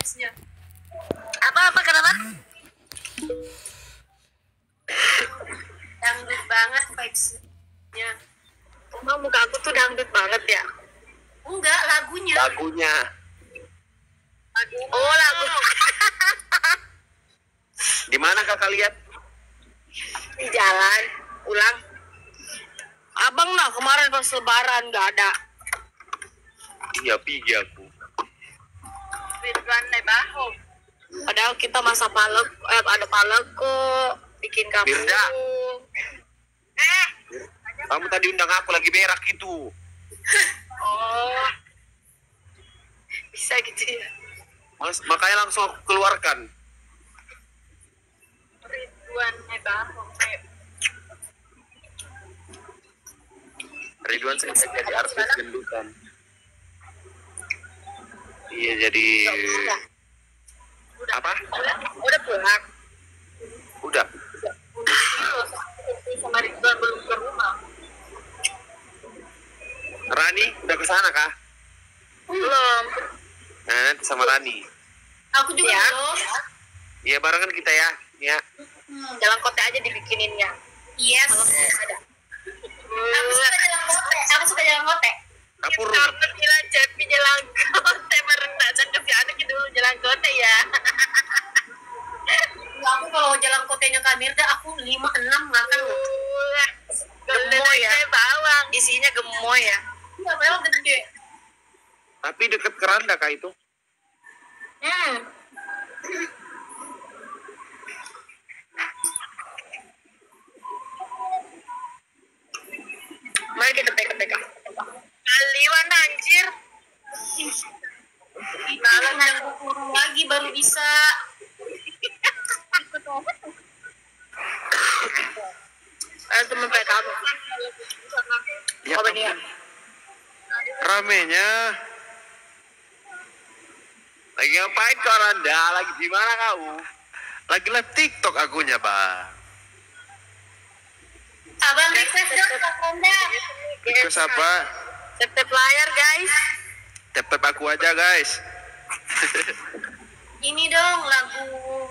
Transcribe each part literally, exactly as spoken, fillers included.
vibes-nya. Apa-apa kenapa? Dangdut banget vibes-nya. Emang muka aku tuh dangdut banget ya? Enggak, lagunya. Lagunya. Oh, lagu. Di mana kakak lihat? Di jalan. Ulang. Abang nah kemarin pas lebaran nggak ada. Iya, pergi aku. Ridwan Nebaho. Padahal kita masa palek, eh, ada palek kok. Bikin kampung. Mirda. Eh, Kamu tadi undang aku lagi berak itu. Oh. Bisa gitu ya. Mas, makanya langsung aku keluarkan. Ridwan Nebaho. Ridwan saya jadi artis gendutan. Iya, jadi Udah. apa? Udah, udah pulang. Udah. Sama Ridwan belum ke rumah. Rani udah ke sana kah? Belum. Nah, nanti sama Rani. Aku juga Ya. belum. Iya, barengan kita ya. Ya. Hmm. Jalan kota aja dibikinin ya. Yes. Kalau ada. Aku suka jalan kote. Aku suka jalan kote. Dapur. Kita bilang Cepi jalan kote merendah cakep ya anak dulu jalan kote ya. Aku kalau jalan kotenya Kak Mirda, aku lima enam makan loh. Gemoy ya. Bawang. Isinya gemoy ya. Iya, memang gede. Tapi deket keranda kah itu? Hmm. Mari kita pegang-pegang. Kaliwan anjir. Malam yang kurung lagi baru bisa. Ayo temen P K kamu. Ya, Apa nih? ramenya. Lagi ngapain kau Randa? Lagi di mana kau? Lagi live TikTok akunya, Bang. Abang request dong Kak Ronda. Request apa? Tap-tap layar guys. Tap-tap aku aja, guys. Ini dong lagu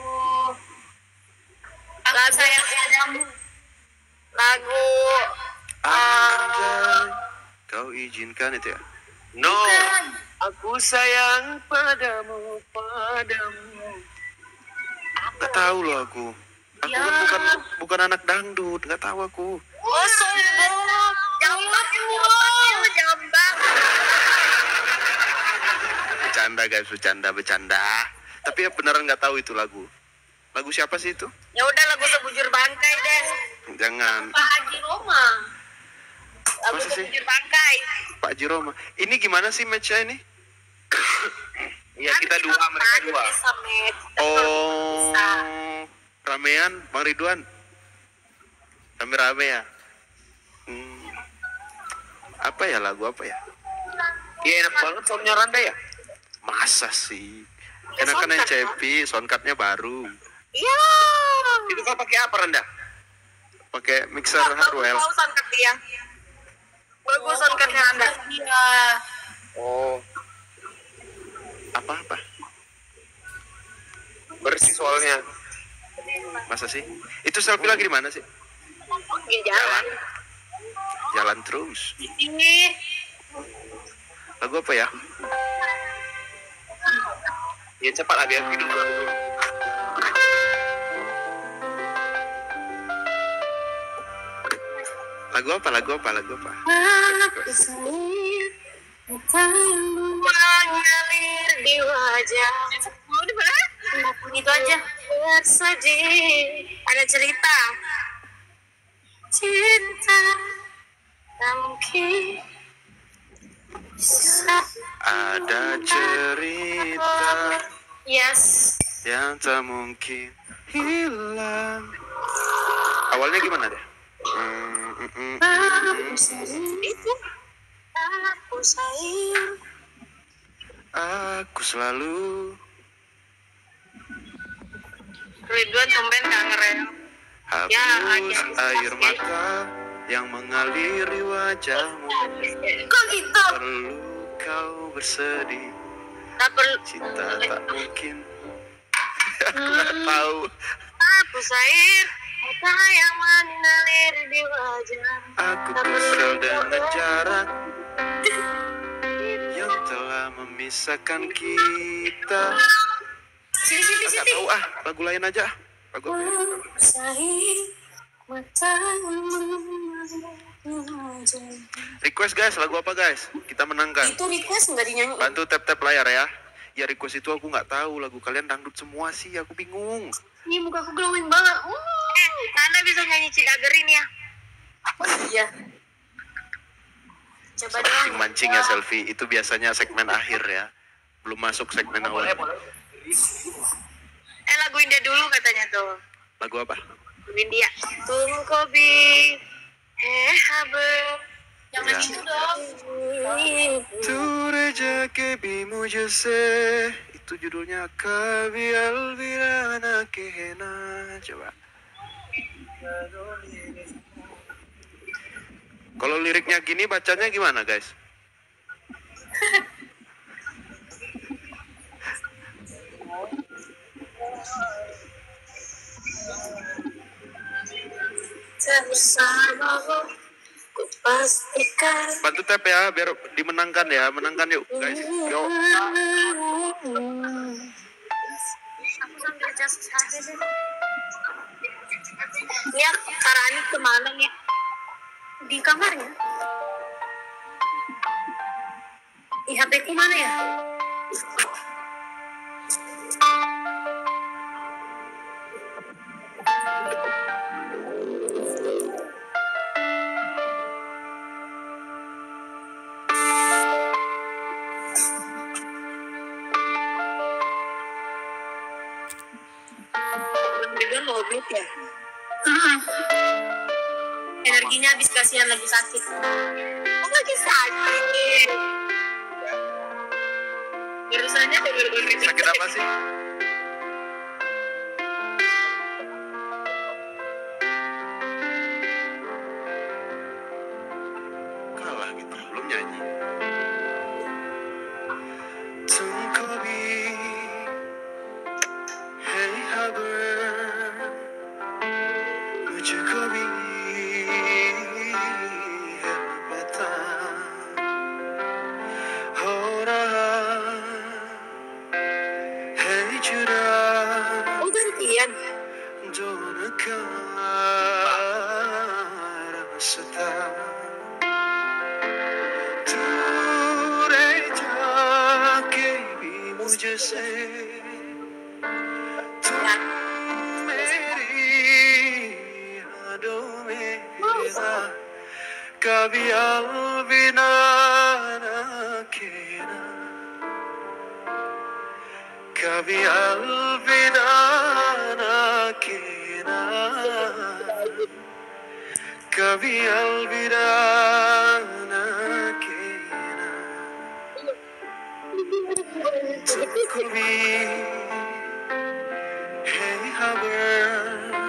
Aku Lagu. sayang padamu. Lagu Andai kau izinkan itu ya? No. Bukan. Aku sayang padamu, padamu. Gak tahu loh aku. Aku Ya. kan bukan bukan anak dangdut, gak tahu aku. Oh sombong. Jambak lu, jambak. Bercanda guys, bercanda, bercanda. Tapi ya beneran nggak tahu itu lagu. Lagu siapa sih itu? Ya udah lagu sebujur bangkai deh. Jangan. Pak Haji Roma. Lagu Masa sih? sebujur bangkai. Pak Jiroma. Ini gimana sih matchnya ini? Iya, kita Kan dua, mereka kita dua. bisa match. Oh, Bisa. ramean, Bang Ridwan. Rame-rame ya. Hmm. Apa ya lagu apa ya? Iya enak banget soundnya Randa ya. Masa sih? Enakan yang Cepi, soundcardnya baru. Iya. Itu kau pakai apa Randa? Pakai mixer Bagus hardware. mau soundcard dia. Bagus soundcardnya Anda. Iya. Oh. Apa-apa? Bersih soalnya. Masa sih? Itu selfie lagi di mana sih? Di jalan. Jalan terus. Ini Lagu apa ya? Ya cepat lah biar video dulu. Lagu apa? Lagu apa? Lagu apa? aku sayang padamu. Mengalir di wajah. Mau di mana? Itu aja. Bersedih. Ada cerita. Cinta tak mungkin bisa. Ada cerita Yes. yang tak mungkin hilang. Awalnya gimana deh? Hmm, mm, mm, Aku mm. sayang. Itu. Aku sayang. Aku selalu Ridwan tumben gak ngerem. hapus Ya, ada. air mata yang mengaliri wajahmu. Kok gitu? Perlu kau bersedih Tak perlu. Cinta tak mungkin. Aku nggak tahu. Aku sair, mata yang mengalir di wajah. Aku kesel dengan jarak yang telah memisahkan kita. Sini sini Nggak sini. tahu ah, lagu lain aja. Lagu apa ya? Sair mata yang mengalir. Request guys, lagu apa guys? Kita menangkan. Itu request nggak dinyanyi. Bantu tap-tap layar ya. Ya request itu aku nggak tahu, lagu kalian dangdut semua sih, aku bingung. Ini muka aku glowing banget. Uh. Eh, Nana bisa nyanyi Cidagerin ya? Iya. Coba dong. Mancing-mancing ya selfie, itu biasanya segmen akhir ya. Belum masuk segmen awal. Eh, lagu India dulu katanya tuh. Lagu apa? Lagu India. Tungko bi, eh habe. Jangan Ya. gitu dong. Ture jake bi mujhe se. Itu judulnya Kabi Alvirana Kehena. Coba. Kalau liriknya gini bacanya gimana guys? Bersamamu ku pastikan. Bantu tap ya biar dimenangkan ya. Menangkan yuk guys. Yuk. Aku sambil just sih. Nia, Karani kemana nih? Di kamarnya. Di H P ku mana ya? Juga mau grup ya? Energinya habis, kasihan lagi sakit. Oh, lagi sakit. Barusannya baru-baru Sakit apa sih? Kalah gitu, belum nyanyi. Tuमको भी है खबर, मुझको भी है पता, हो रहा है जुदा Oh, gantian. दोनों का रास्ता. दूर जाके भी मुझसे तुम मेरी यादों में रहना, कभी अलविदा ना कहना, कभी अलविदा ना कहना, कभी अलविदा ना कहना. तुमको भी है खबर,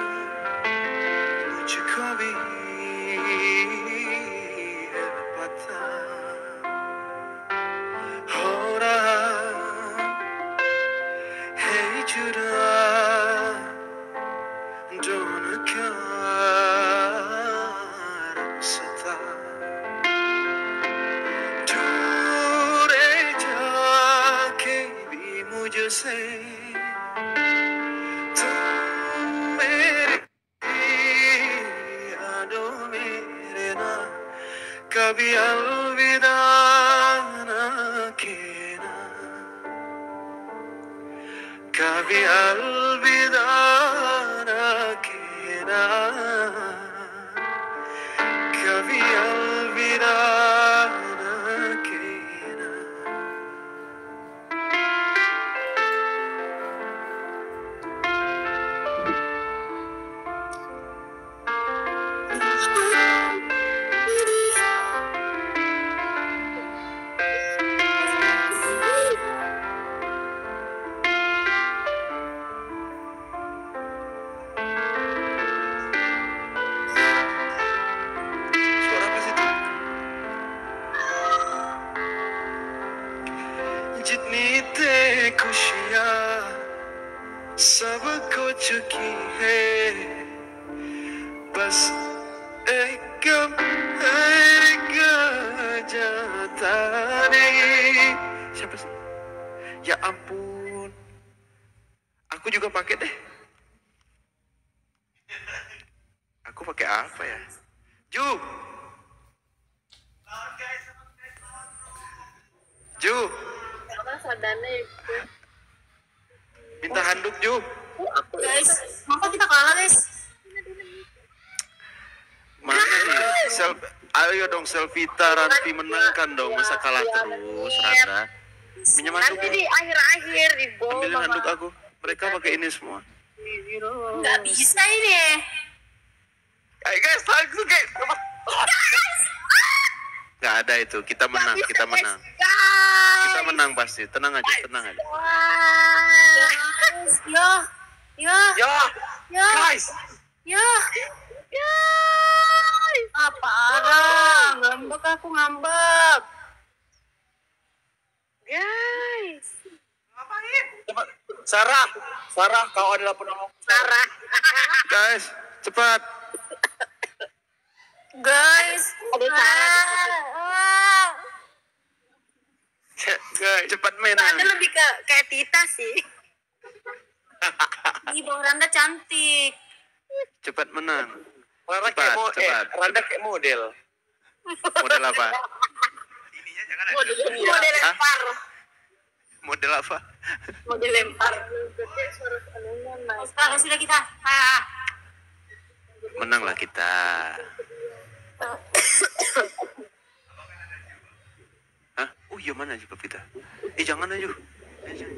मुझको भी है पता, हो रहा है जुदा दोनों का रास्ता. दूर जाके भी मुझसे तुम मेरी यादों में रहना, कभी अलविदा ना कहना, कभी अलविदा ना कहना, कभी अलविदा ना कहना. खुशियाँ सबको चुकी है, बस एक एक जाता नहीं. Siapa sih? Ya ampun, aku juga pakai deh. Aku pakai apa ya? Ju, Ju, Karena sadane itu. minta handuk Ju. Guys, kenapa kita kalah guys? Mana nih? Sel Ayo dong Selvita, Ranti menangkan dong. Masa kalah terus, Randa? Minjem handuk. Nanti di akhir-akhir di gol. Ambilin handuk aku. Mereka pakai ini semua. Nggak bisa ini. Ayo guys, langsung guys. Nggak ada itu. Kita menang, kita menang. Kita menang pasti. Tenang aja, tenang aja. Guys, yo, yo, Yo, yo, guys. yo. Apa arah? Ngambek aku ngambek. Guys. Cepat. Sarah, Sarah, kau adalah penolong. Sarah. Guys, cepat. Guys, Ada Sarah. ah. Guys, cepat menang. Ada lebih ke kayak Tita sih. Ih, Bang Randa cantik. Cepat menang. Randa Cepat, kayak model. cepat. Eh, Randa kayak model. Model apa? Model Hah? lempar. Model apa? Model lempar. Sekarang sudah kita. Ah. Menanglah kita. Hah? Oh iya, mana sih kita? Eh jangan aja. Eh, jangan.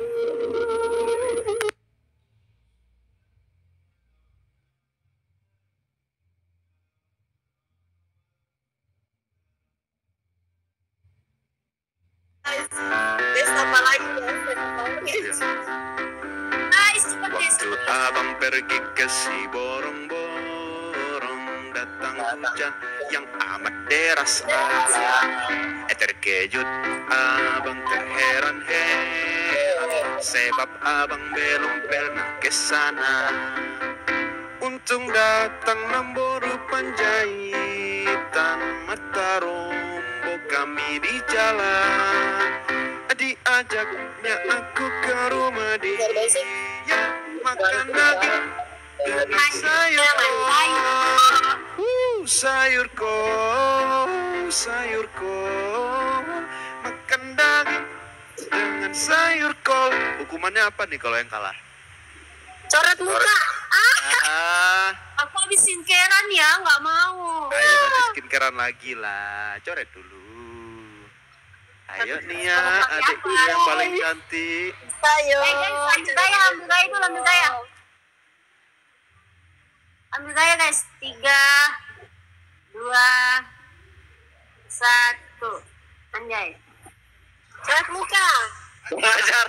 Guys, apa lagi guys? Guys, cepat guys. Waktu abang pergi ke si borong-borong, datang hujan yang amat deras. Eh terkejut abang terheran-heran, sebab abang belum pernah ke sana. Untung datang Namboru Panjaitan, mata rombo kami di jalan. Diajaknya aku ke rumah dia, makan daging dengan sayur kol. Uh, sayur kol, sayur kol, makan daging dengan sayur kol. Hukumannya apa nih kalau yang kalah? Coret muka. Ah, Aku habis skincarean ya, nggak mau. ayo nanti skincarean lagi lah. Coret dulu. Ayo Nia, adikku yang paling cantik. Ayo. Eh guys, ambil gaya, ambil gaya dulu, ambil gaya. Ambil gaya guys, tiga, dua, satu, anjay. Coret muka. Ngajar.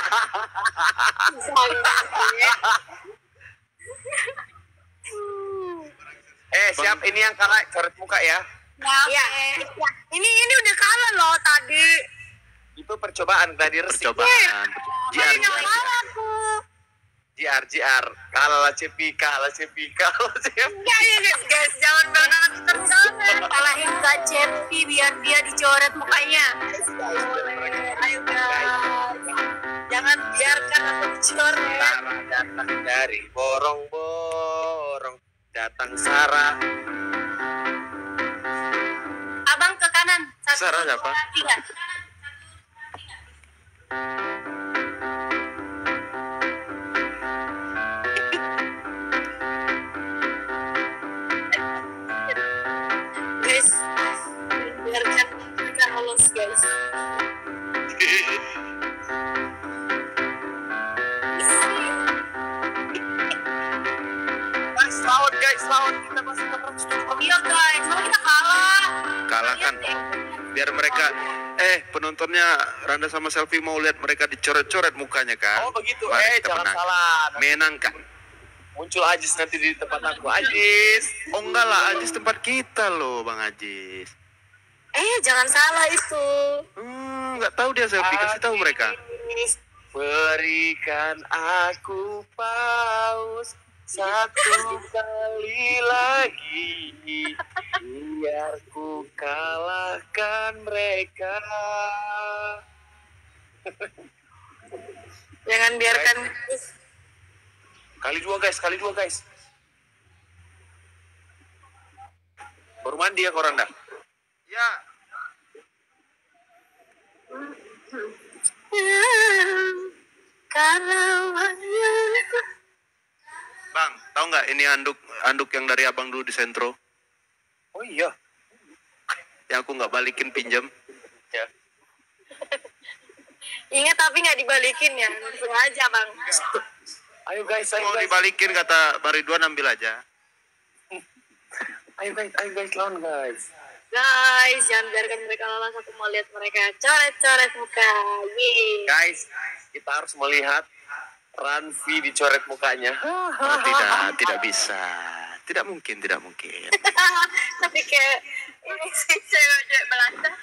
Eh, siap, ini yang kalah coret muka ya. Ya, Ya. oke. Ini ini udah kalah loh tadi. Itu percobaan tadi resik. Percobaan. Jiar, Yang jiar, kalah aku. J R J R. Kalah Cepi, kalah Cepi, kalah Cepi. Ya ya guys, guys jangan banget terus. Kalahin Kak Cepi biar dia dicoret mukanya. Ayo guys. Jangan biarkan aku dicoret. Sarah datang dari borong-borong, datang Sarah. Abang ke kanan. Satu, Sarah siapa? dua, tiga. Guys, biarkan mereka lolos guys. Guys, lawan guys, lawan. Kita masih terus. Iya guys, mau kita kalah. Kalah kan? Biar mereka, eh penontonnya Randa sama Selfie mau lihat mereka dicoret-coret mukanya kan? Oh begitu, Mari eh kita jangan menang. salah. Menang kan? Muncul Ajis nanti di tempat aku. Ajis. Oh enggak lah, Ajis tempat kita loh Bang Ajis. Eh, jangan salah itu. Hmm, nggak tahu dia Selfie, kasih tahu mereka. Berikan aku paus satu kali lagi, biar ku kalahkan mereka. Jangan biarkan. Kali dua guys, kali dua guys. Baru mandi ya korang dah? Ya. Kalau hanya Bang, tahu nggak ini anduk anduk yang dari abang dulu di Sentro? Oh iya. Yang aku nggak balikin pinjam. Ya. ingat tapi nggak dibalikin ya, sengaja bang. Ayo guys, ayo Mau guys. dibalikin kata Baridwan, ambil aja. Ayo guys, ayo guys, lawan guys. Guys, jangan biarkan mereka lolos. Aku mau lihat mereka coret-coret muka. Yeay. Guys, kita harus melihat Ranfi dicoret mukanya. Oh, tidak, tidak bisa. Tidak mungkin, tidak mungkin. Tapi kayak ini sih cewek-cewek Belanda.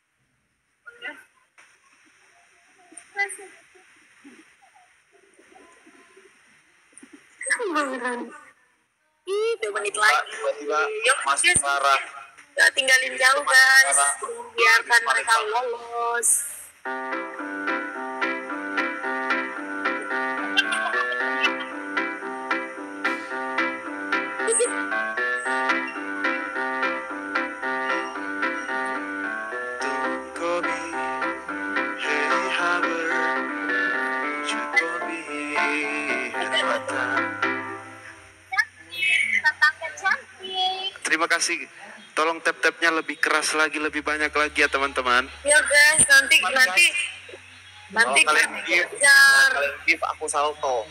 Ih, dua menit lagi. Tiba-tiba Yuk, Mas guys. Farah. Gak tinggalin jauh guys. Biarkan mereka lolos. Kobe, hey Haber, Kobe, mata. Terima kasih. Tolong tap-tapnya lebih keras lagi, lebih banyak lagi ya teman-teman. Ya guys, nanti nanti nanti Kalau kalian give, kejar. kalian give aku salto.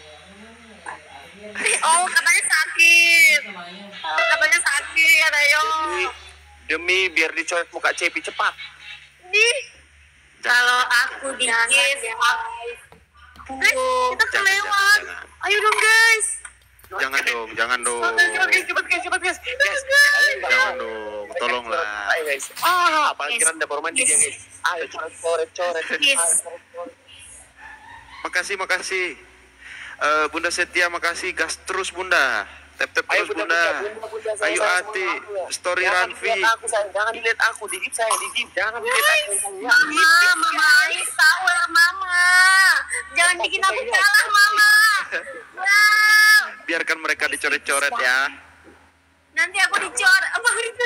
Oh, katanya sakit. Oh, katanya sakit, ayo. Demi, demi biar dicoret muka Cepi cepat. Nih, kalau aku di Jangan, guys, jangan. guys, kita Jangan, kelewat. jangan, Ayo dong guys. Jangan dong, jangan dong. Cepat guys, cepat guys, cepat guys. Guys, kalian nggak Jangan mau. dong, tolonglah. Ayo guys. Ah, apalagi Yes. Randa baru mandi ya guys. Ayo coret, coret, coret. Yes. Ayo, coret, coret. Makasih, makasih. Eh, Bunda Setia, makasih. Gas terus Bunda. Tap-tap Ayo terus bunda, Bunda. bunda, bunda, bunda, saya, Ayo saya, Ati, sama aku ya. story Jangan Ranfi. dilihat aku sayang, jangan dilihat aku, digip saya, digip, jangan dilihat aku. Ya. Mama, Mama Ais power Mama. Jangan bikin aku kalah Mama. Wow. Biarkan mereka dicoret-coret ya. Nanti aku dicor. Apa itu?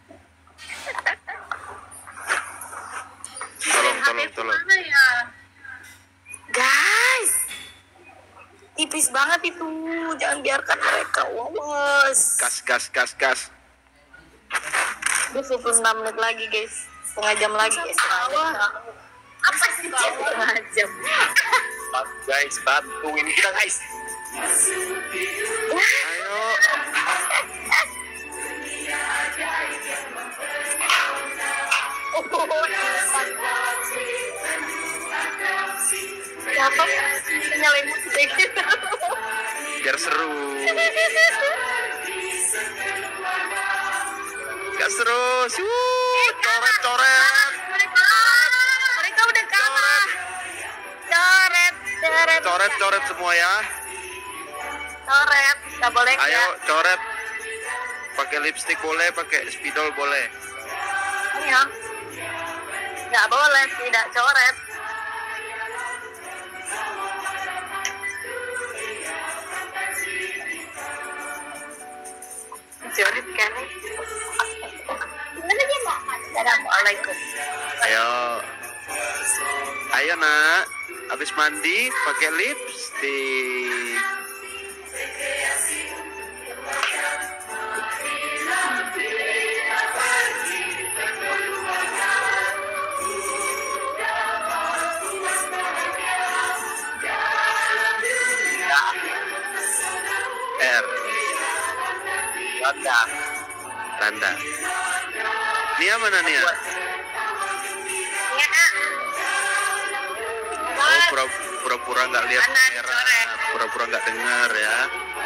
Tolong, tolong, tolong. Mana ya? Guys, tipis banget itu. Jangan biarkan mereka lolos. Gas, gas, gas, gas. dua puluh enam menit lagi guys. Setengah jam lagi. Eh, setengah jam. Apa sih setengah jam? Bantu, guys, bantuin kita guys. Ayo. Siapa? Nyalain musik. Biar seru. Gas terus. Wuh, coret-coret. Mereka, mereka udah kalah. Coret, coret, Coret-coret semua ya. coret. Gak boleh Ayo, ya. coret. Pakai lipstick boleh, pakai spidol boleh. Iya. Gak boleh tidak coret. Coret kan? Gimana dia mbak? Assalamualaikum. Ayo. Ayo nak. Habis mandi pakai lipstick. R. Randa. Randa. Nia mana Nia? Ya, Oh, pura- pura-pura nggak lihat Kanan, kamera, coret. pura-pura nggak dengar ya.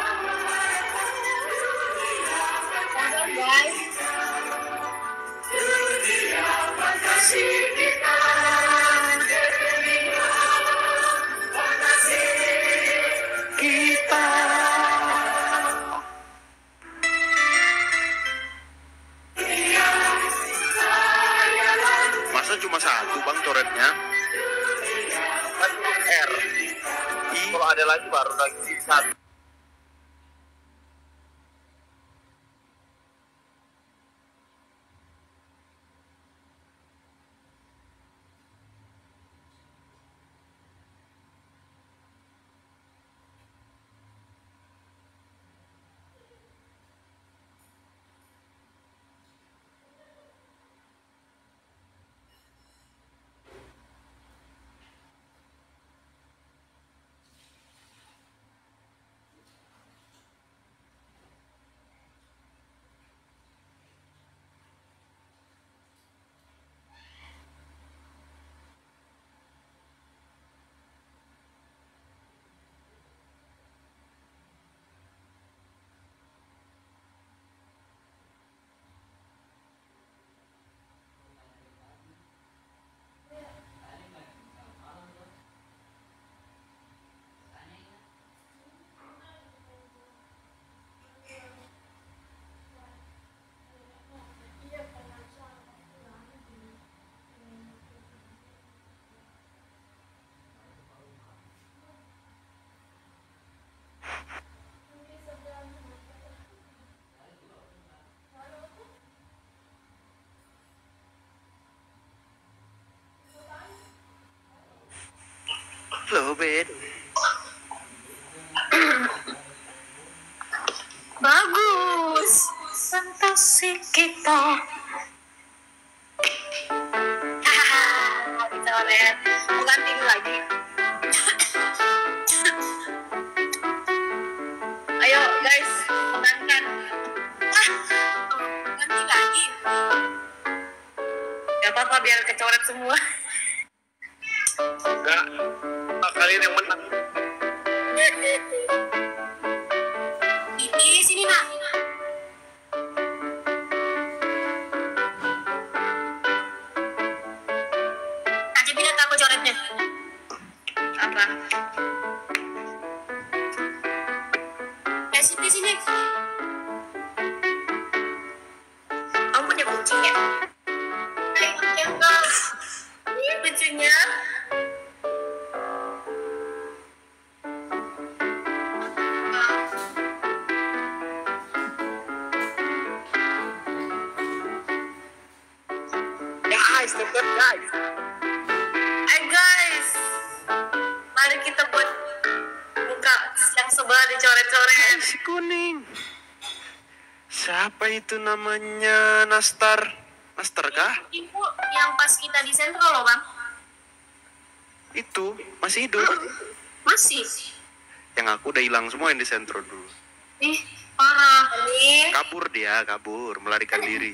guys. coretnya. R. Kalau ada lagi baru lagi satu. Loh, Ben. Bagus. Fantasi kita. Hahaha, bisa lihat. Bukan tim lagi. Ayo guys, menangkan. Ah, ganti lagi. Gak apa-apa biar kecoret semua. Enggak. Nah, kalian yang menang. Ini sini nak. Aja bilang aku coretnya. Apa? Eh sini sini. Kamu punya kucing ya? Eh, enggak. Ini lucunya. Guys, tetap guys. Eh guys, mari kita buat buka yang sebelah dicoret-coret. Si kuning. Siapa itu namanya? Nastar. Nastar kah? Ibu yang pas kita di sentro loh bang. Itu masih hidup. Masih. Yang aku udah hilang semua yang di sentro dulu. Ih parah. Nih. Kabur dia, kabur, melarikan diri.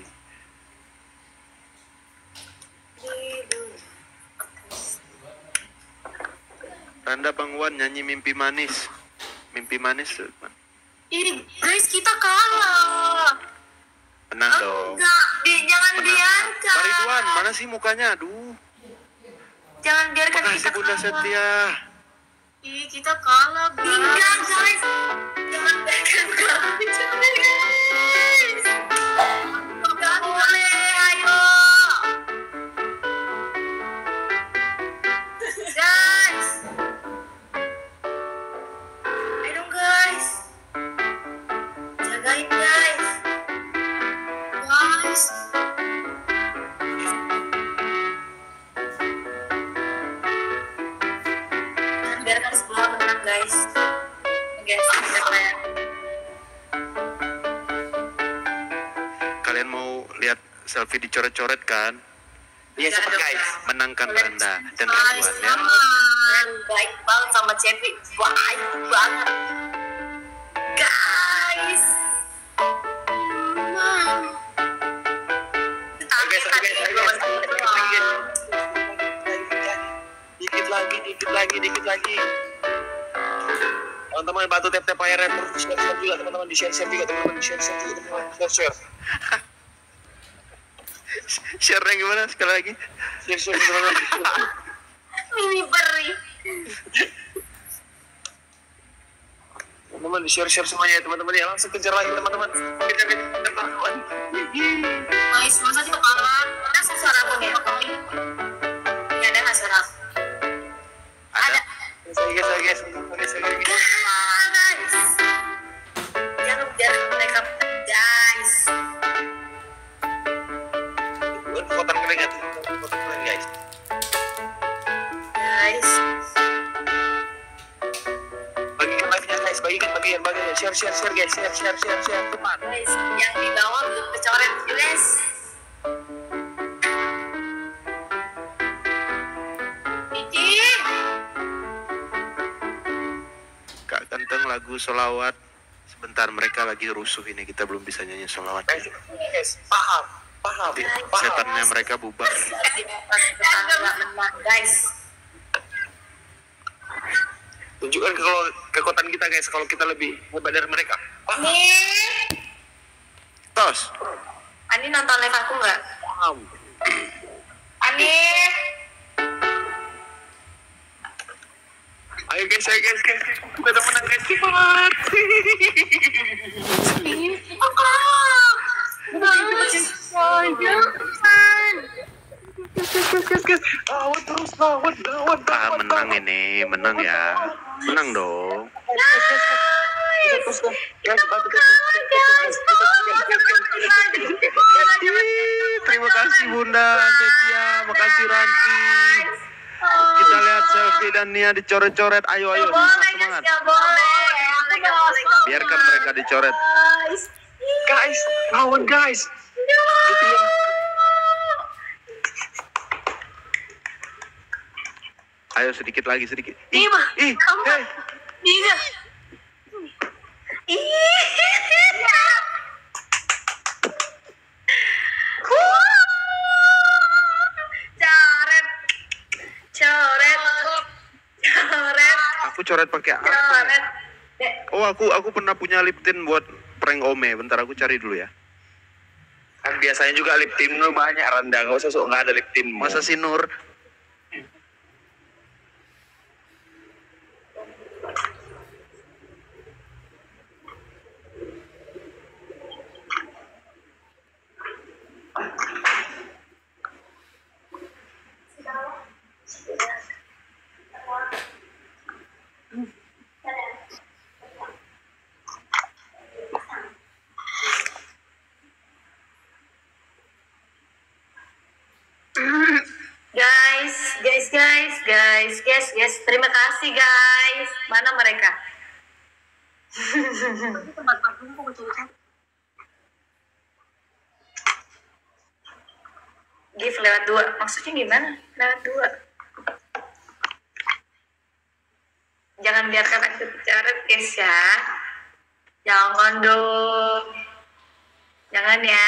Randa Bang Wan nyanyi Mimpi Manis. Mimpi Manis. Ih guys kita kalah. Menang dong. Enggak, di, jangan Menang. biarkan. Pak Ridwan, mana sih mukanya? Aduh. Jangan biarkan Makasih kita Bunda kalah. Setia. Ih kita kalah guys. Enggak guys. Jangan biarkan kami coret guys. Enggak boleh, ayo. Guys. Ayo dong guys. Jagain guys. Guys. Jangan biarkan sebelah menang guys. Guys, biarkan. Kalian mau lihat selfie dicoret-coret kan? Iya, cepat guys. Menangkan Randa dan Guys, Ridwan ya. aman. Baik banget sama Cepi. Baik banget. Guys. Hmm. Ayo guys, ayo guys, ayo guys. Dikit lagi, dikit lagi, dikit lagi. Teman-teman bantu tap-tap air terus share-share juga teman-teman, di share-share juga teman-teman, di share-share juga teman-teman, share-share. Share-nya gimana sekali lagi? Share-share teman-teman. Mini peri. Teman-teman di share-share semuanya ya teman-teman ya, langsung kejar lagi teman-teman. Kejar kejar teman-teman. Guys, masa kita kalah? Masa suara aku nih? Lihat ingat guys. Guys, Bagikan live-nya guys, bagikan bagian bagian share share share guys, share share share share teman. guys, yang di bawah belum kecoret guys. Iki, Kak Ganteng lagu solawat. Sebentar, mereka lagi rusuh ini, kita belum bisa nyanyi solawat. Guys, guys, paham, paham, paham. Setannya mereka bubar. menang guys. Tunjukkan ke kalau kekuatan kita guys, kalau kita lebih hebat dari mereka. Paham, Nih, Tos. Ani nonton live aku nggak? paham. Ani, Ayo guys, ayo guys, guys, guys. Kita udah menang guys, cepat. Lawan terus, lawan, lawan, Ah, lawan, menang lawan. ini, menang ya. Menang dong. Terus, guys, guys, bantu, guys, guys, guys, guys, guys, guys, guys. Terima kasih Bunda Setia, makasih Ranti. Kita lihat selfie dan Nia dicoret-coret. Ayo, ayo, semangat, semangat. Gak boleh. Biarkan mereka dicoret. Guys, lawan guys. Ayo sedikit lagi, sedikit. Ih, Ih, mah. ih, Ampun. eh. Iya. Ih. Coret. Coret. Coret. Aku coret pakai apa? Coret. Oh, aku aku pernah punya lip tint buat prank Ome. Bentar aku cari dulu ya. Kan biasanya juga lip tint lu banyak rendah, nggak usah sok nggak ada lip tint. Masa si Nur? Guys, guys, guys, guys, guys, guys, terima kasih guys. Mana mereka? Give lewat dua, maksudnya gimana? Lewat dua. Jangan biarkan aku bicara guys ya. Jangan dong. Jangan ya.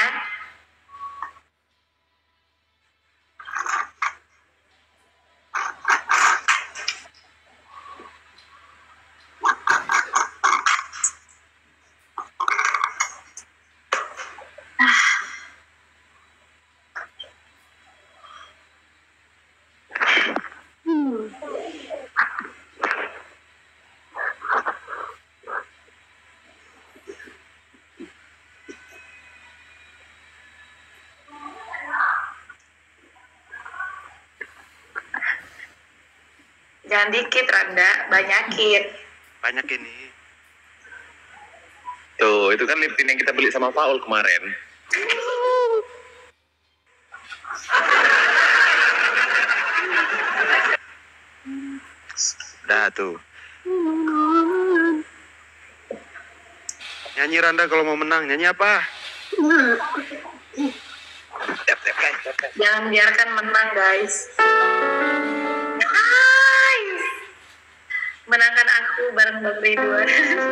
Jangan dikit Randa, banyakin. Banyak ini. Tuh, itu kan lip tint yang kita beli sama Paul kemarin. Dah tuh. Nyanyi Randa kalau mau menang. Nyanyi apa? Tap, tap, guys, tap, tap. Jangan biarkan menang guys. Guys, menangkan aku bareng Bang Ridwan.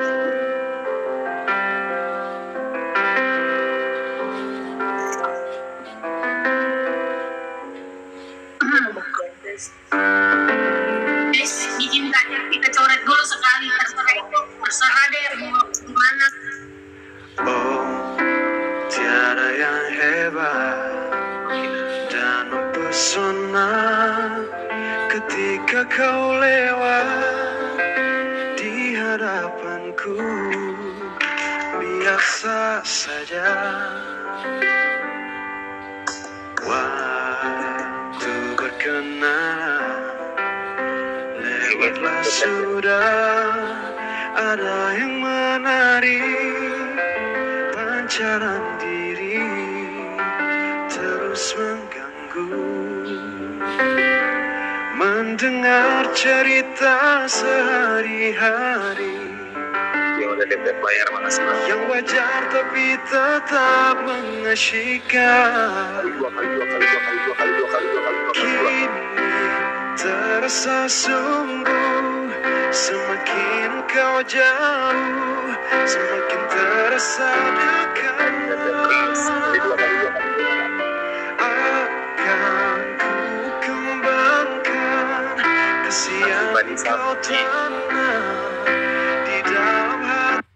Guys, bikin tanya kita coret dulu sekali, terserah terserah deh mau gimana. Oh, tiada yang hebat dan mempesona ketika kau lewat di hadapanku. Biasa saja waktu berkenalan lewatlah sudah. Ada yang menarik pancaran diri terus mengganggu. mendengar cerita sehari-hari Yang udah debet bayar, makasih banget. yang wajar tapi tetap mengasyikkan. Kali dua, kali dua, kali dua, kali dua, kali dua, kali dua, kali dua, kali dua. Kini terasa sungguh, semakin kau jauh, semakin terasa dekat. Kali dua, kali dua, kali dua. Akan ku kembangkan kasih yang kau tanam di dalam hati.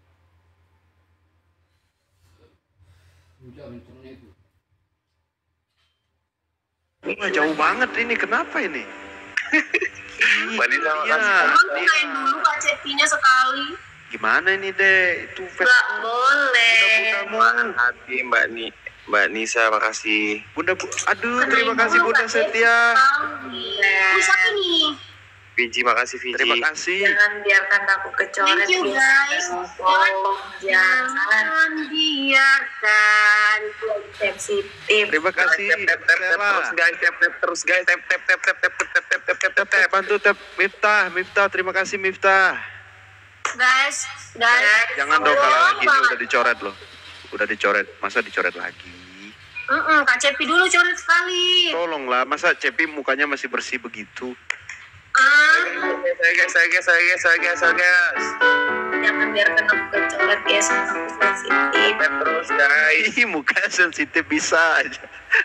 Wah, jauh banget ini, kenapa ini? Mbak Nisa, Iya. makasih. Kamu main dulu Kak Cepinya sekali. Gimana ini deh? Itu Nggak boleh. Bunda, Hati Mbak Ni, Mbak Nisa, makasih. Bunda, bu, aduh, terima kasih Bunda Setia. Ini siapa nih? Fiji, makasih Fiji. Terima kasih. Jangan biarkan aku kecoret. Thank you Miss. guys. Oh, jangan. Jangan biarkan. Sensitif. Terima kasih. Tap, tap, tap, tap, Stella. terus guys, tap, tap, terus guys, tap, tap, tap, tap, tap, tap, tap, tap, tap, tap, tap, Tep, bantu tep Miftah, Miftah, terima kasih Miftah. Guys, guys. Jangan dong kalau lagi ini banget. udah dicoret loh. Udah dicoret, masa dicoret lagi? Mm-mm, Kak Cepi dulu coret sekali. Tolonglah, masa Cepi mukanya masih bersih begitu? Ah, Saya guys, saya guys, saya guys, saya guys, saya guys. Jangan biarkan aku kecoret ya, sama aku sensitif. Tap terus guys. Ih, muka sensitif bisa aja.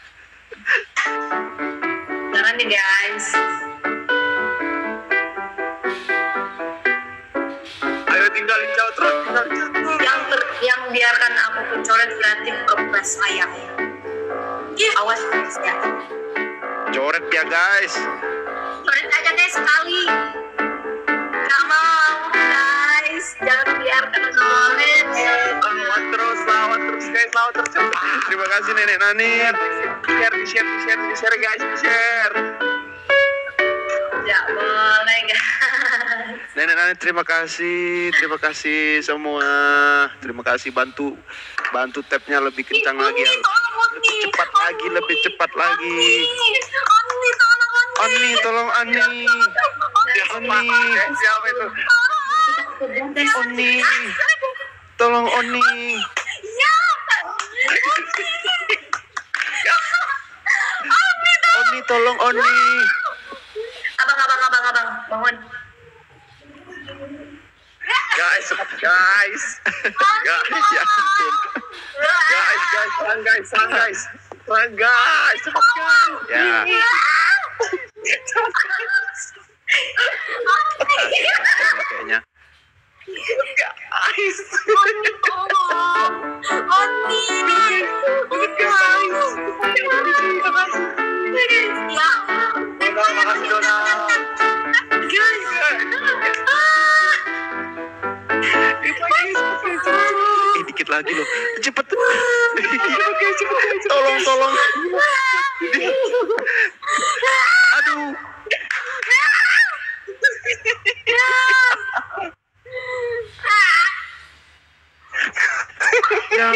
Jangan nih guys. Ayo tinggalin jauh terus, tinggalin jauh terus. Yang ter, yang biarkan aku kecoret berarti kebas sayang. Awas guys ya. Coret ya guys. coret aja deh sekali. Gak mau guys. Jangan biarkan aku coret. Lawan terus, lawan terus guys, lawan terus. Terima kasih Nenek Nani. Share, di share, di share, di share guys, di share. Gak boleh guys. Nenek Nani terima kasih, terima kasih semua. Terima kasih bantu bantu tapnya lebih kencang lagi. Oni, tolong Oni. Lebih cepat lagi, lebih cepat lagi. Oni, tolong Oni. Ani, tolong Ani. Siapa? Eh, siapa itu? Oni. Tolong Oni. Ya. Oni, tolong Oni. Abang, abang, abang, abang. Bangun. Guys, guys. Guys, Ya ampun. guys, guys, sang guys, sang guys. Sang guys, cepat guys. Ya. Kayaknya. Guys. Oni, tolong. Oni. Ya. Donald, makasih Donald. Eh, dikit lagi loh. Cepet. Tolong, tolong. Aduh. Ya.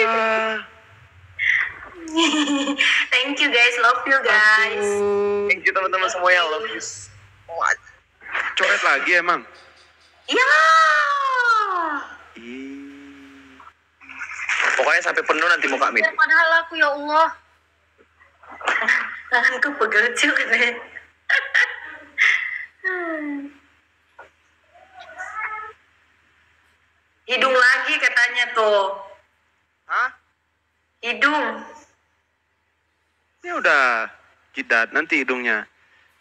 Thank you guys, love you guys. Aduh. Thank you teman-teman semua yang love you so much. Coret lagi emang. Ya. Ih. Pokoknya sampai penuh nanti muka Mit. Padahal aku ya Allah. Tanganku pegel juga deh. Hidung lagi katanya tuh. Hah? Hidung. Ini udah jidat nanti hidungnya.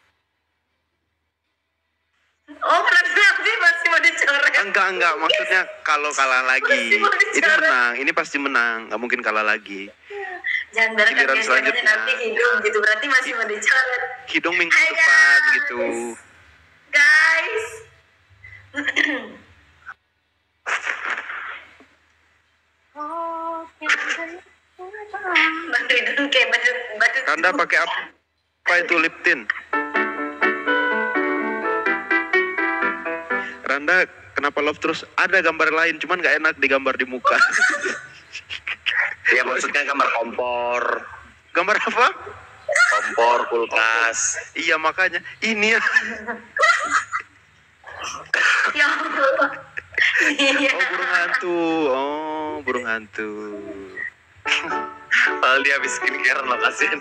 Oh, berarti masih mau dicoret. Enggak, enggak. Maksudnya kalau kalah lagi. Masih mau Ini dicoret. menang. Ini pasti menang. Nggak mungkin kalah lagi. Jangan biarkan Giliran guys, selanjutnya. katanya nanti hidung gitu. Berarti masih mau dicoret. Hidung minggu Hai, depan guys. gitu. Guys. Bantu hidung kayak baju baju. Randa pakai apa? Apa itu lip tint? Randa kenapa love terus? Ada gambar lain, cuman nggak enak digambar di muka. Ya maksudnya gambar kompor. Gambar apa? Kompor, kulkas. Iya makanya ini ya. Ya Allah. Iya. Oh burung hantu. Oh burung hantu. Padahal dia habis skincare lo kasihin.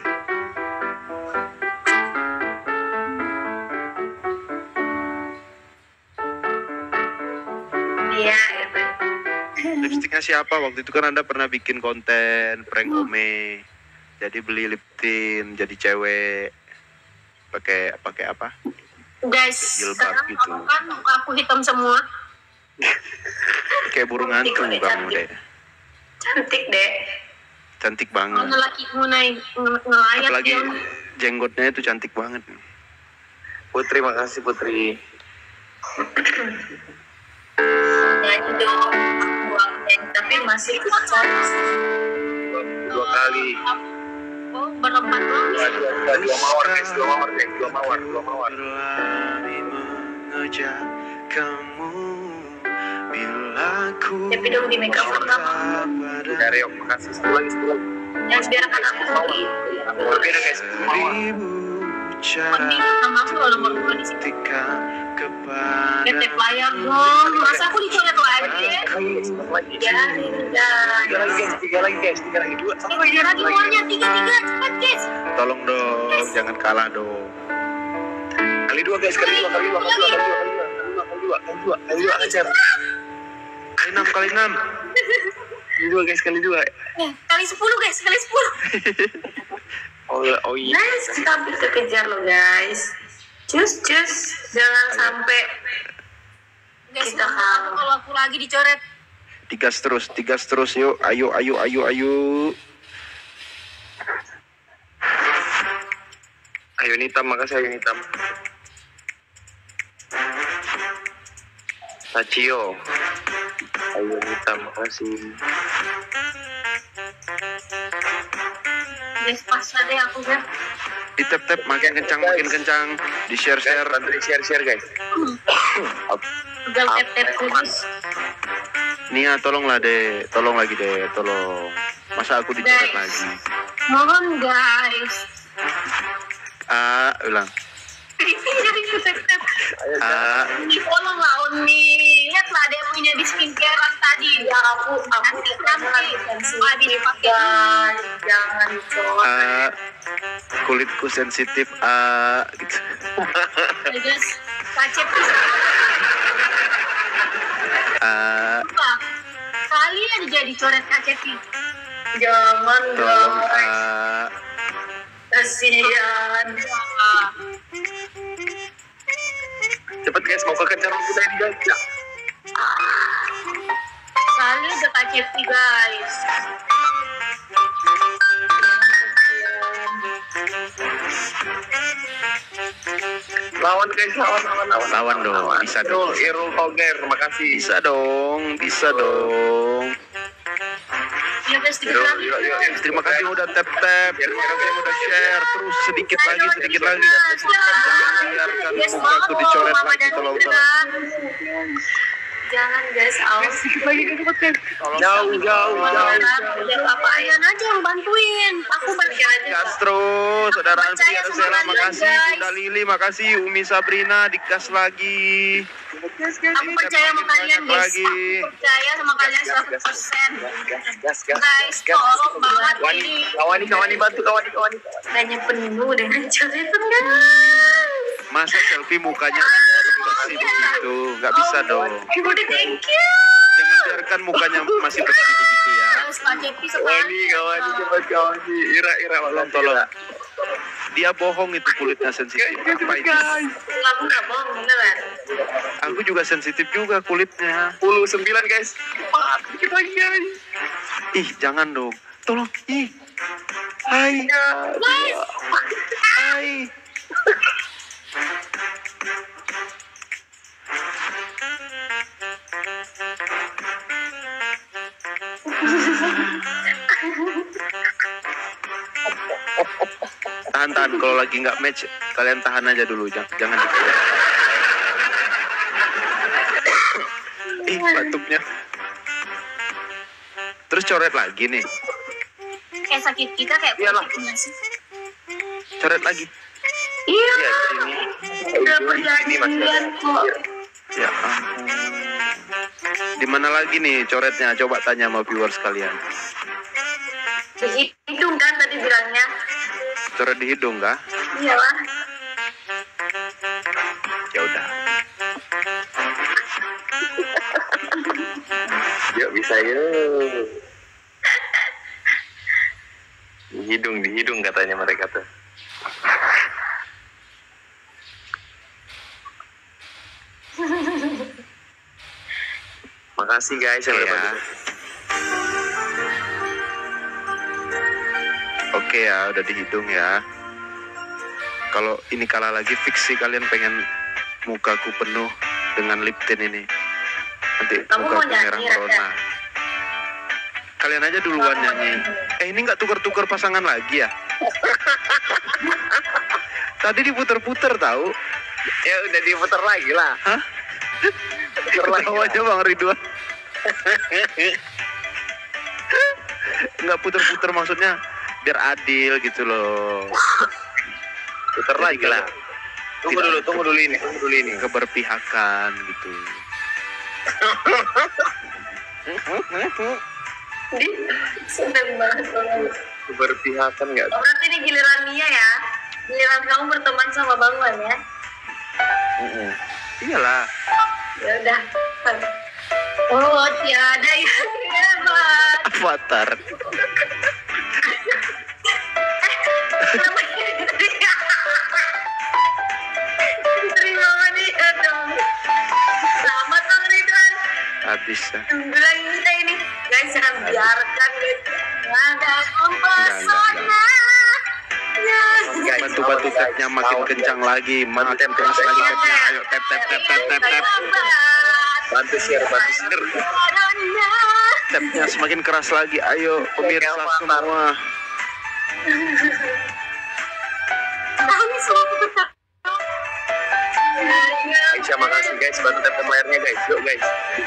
Iya, gitu. Lipstiknya siapa? Waktu itu kan Anda pernah bikin konten prank Ome. Jadi beli lip tint jadi cewek. Pakai pakai apa? Guys, Jilbab sekarang gitu. aku kan muka aku hitam semua. Kayak burung hantu Cantik, kamu cantik. deh. Cantik deh. Cantik Mana banget. laki ngunai ng- ngelayat Apalagi dia. jenggotnya itu cantik banget. Putri, makasih Putri. Nyanyi dong, aku nyanyi tapi masih kecot. Dua kali. Oh, berempat doang. Dua, dua, dua, dua mawar guys, dua mawar guys, dua mawar, dua mawar. Berlari mengajak kamu bila ku Tapi dong di make up cinta Dari Yok, makasih. Satu lagi, satu lagi. Yang biarkan aku pergi. Berbeda guys, mawar. Ribu Mending cara sama aku kalau nomor dua di sini. ketika kepada Ketek layar dong. Masa aku dicoret lagi? Satu lagi, satu lagi. Ya, Tiga lagi guys, tiga lagi guys, tiga lagi dua. Satu lagi. Tiga lagi muarnya, tiga tiga cepat guys. tolong dong jangan kalah dong. Kali dua guys, kali dua, kali dua, kali dua, kali dua, kali dua, kali dua, kali dua, kali dua, kali dua, ajar. Kali enam kali enam. Kali dua guys, kali dua. Eh, kali sepuluh guys, kali sepuluh. Oh, oh iya. Guys, kita hampir kekejar loh guys. Cus cus, jangan sampai kita kalah. Kalau aku lagi dicoret. Digas terus, digas terus yuk. Ayo, ayo, ayo, ayo. Ayo Nitam, makasih Ayo Nitam. Tacio. Ayo Nitam, makasih. Guys, pas deh aku ya. Di tap tap makin kencang, makin kencang. Di share Share, share. bantu di share share guys. Tinggal tap tap terus. Nia, tolonglah deh, tolong lagi deh, tolong. Masa aku dicoret Guys. lagi? Mohon guys. Ah, ulang. Jadi aku tap tap. Ah, Uni tolong lah Uni. Lihatlah ada yang punya di skincarean tadi. Ya aku aku nanti nanti habis pakai. Jangan coret. ah, kulitku sensitif. Ah, gitu. Ya guys, kacep Ah, kalian jadi coret K C P. Jangan tolong. guys. Ah, Kasihan. Cepet guys, mau kekencar kita ini guys. Ya. Kali udah K C P guys. Lawan guys, lawan, lawan, lawan. Lawan dong, bisa dong. Irul, Irul Toger, makasih. bisa dong, bisa dong. Ya guys, tiga Irul, lagi. Irul, Irul, Irul. Terima kasih yang udah tap tap, terima kasih yang udah share. Terus sedikit lagi, sedikit lagi. Jangan biarkan mukaku dicoret lagi, tolong tolong. Jangan guys, awas. Jauh, jauh, jauh. Ya apa Ayan aja yang bantuin. Aku balik aja. Gas terus, saudara percaya Alfi, sama Sela, kalian, makasih, guys. Bunda Lili, makasih, Umi Sabrina, digas lagi. Aku percaya sama kalian guys. Lagi. Aku percaya sama kalian seratus persen. Gas, gas, gas, Guys, gas. tolong banget Kawani, ini. kawani, kawani, bantu kawani, kawani. Hanya penuh dengan coretan guys. Masa selfie mukanya bersih begitu, nggak bisa dong. Udah thank you. Jangan biarkan mukanya masih bersih begitu ya. Guys, K C P Kawani, sekali. kawani, cepat kawani. Ira, Ira, Tolong, tolong. Dia bohong itu kulitnya sensitif. Apa itu? Kamu nggak bohong beneran. Aku juga sensitif juga kulitnya. Puluh sembilan guys. Cepat, dikit lagi guys. Ih, jangan dong. Tolong. Ih. Hai. Guys, Hai. Tahan tahan kalau lagi nggak match kalian tahan aja dulu jangan jangan dikeluar. Ih batuknya. Terus coret lagi nih. kayak sakit kita kayak Iyalah. positif nggak sih? Coret lagi. Iya. Iya, di sini. Udah Di sini masih ada. perjanjian kok. Ya. ampun. Di mana lagi nih coretnya? Coba tanya sama viewers kalian. Di hidung kan tadi bilangnya. Coret di hidung kah? Iyalah. Ya udah. Yuk bisa yuk. Di hidung, di hidung katanya mereka tuh. Makasih guys yang udah Oke ya. bantu. Oke ya, udah di hidung ya. Kalau ini kalah lagi fix sih kalian pengen mukaku penuh dengan lip tint ini. Nanti Kamu mau mukaku nyanyi, merah Raka? merona. Kalian aja duluan nyanyi. Eh ini nggak tuker-tuker pasangan lagi ya? Tadi diputer-puter tahu? Ya udah diputar lagi lah. Hah? Putar lagi Tahu lah. aja Bang Ridwan. Nggak puter-puter maksudnya biar adil gitu loh. Putar lagi lah. Tunggu Tidak. dulu, tunggu dulu ini, tunggu dulu ini. Keberpihakan gitu. Di seneng banget banget. Keberpihakan nggak? Oh, berarti ini giliran Nia ya. Giliran kamu berteman sama Bang Wan ya. Mm-mm. Iyalah. Ya udah. Oh, tiada yang hebat. Avatar. Namanya terima hadiah dong. Selamat Bang Ridwan. Habis ya. Bilang kita ini guys, jangan biarkan guys. Ada mempesona. Ya. Batu-batu tapnya makin kencang lagi, makin keras lagi tapnya. Ayo tap tap tap tap tap tap. Bantu share, bantu share. Tapnya semakin keras lagi. Ayo pemirsa semua. Aisyah makasih guys, bantu tap layarnya guys. Yuk guys.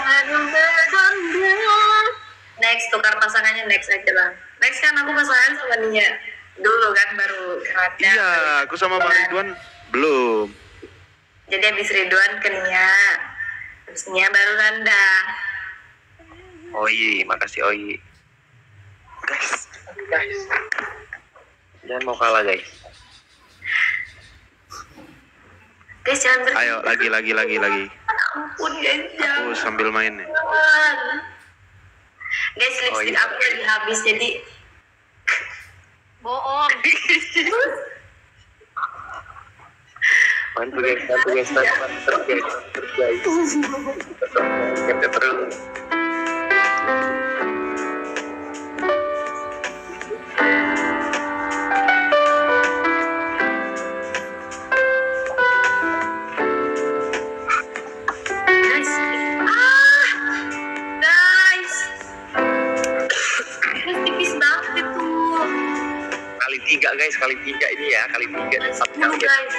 Next, tukar pasangannya next aja lah. Next kan aku pasangan sama Nia dulu kan, baru keratnya. Iya, aku sama Bang Ridwan belum. Jadi habis Ridwan ke Nia, terus Nia baru Randa. Oyi, makasih Oyi. Guys, guys. Jangan mau kalah guys. Guys jangan ber... Ayo lagi lagi lagi lagi. Ampun guys, jangan. Aku sambil main nih. Guys, lipstick Oh, iya. aku lagi habis jadi bohong. Bantu guys, bantu guys, bantu bantu terus guys, terus guys. Kita terus. Guys, ah, guys, guys tipis banget itu. Kali tiga guys, kali tiga ini ya, kali tiga dan satu Sepuluh kali guys.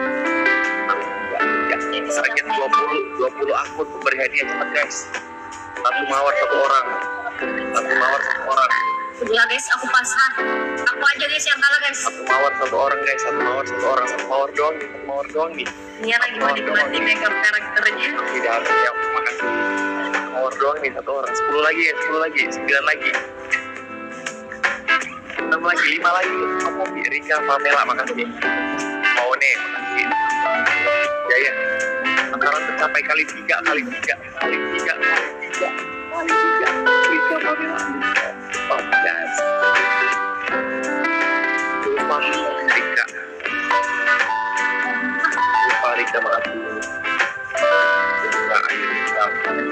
ya. Target dua puluh, dua puluh akun pemberi hadiah cepat guys. Satu mawar satu orang, satu mawar satu orang, Udah guys, aku pasrah. Aku aja guys yang kalah guys. satu mawar satu orang guys, satu mawar satu orang, satu mawar doang nih, satu mawar doang nih. Nia lagi menikmati makeup karakternya. Tidak harus ya, makasih. Satu mawar doang nih, satu orang. Sepuluh lagi ya, sepuluh lagi, sembilan lagi. Enam lagi, lima lagi, empat lagi. Rika, Pamela, makasih. Mau nih, makasih. Jaya, sekarang tercapai kali tiga, kali tiga, kali tiga, kali tiga, kali tiga. Rika, Pamela. Oh, guys. Lupa, Rika. Lupa, Rika, makasih. Lupa, ayo, Rika.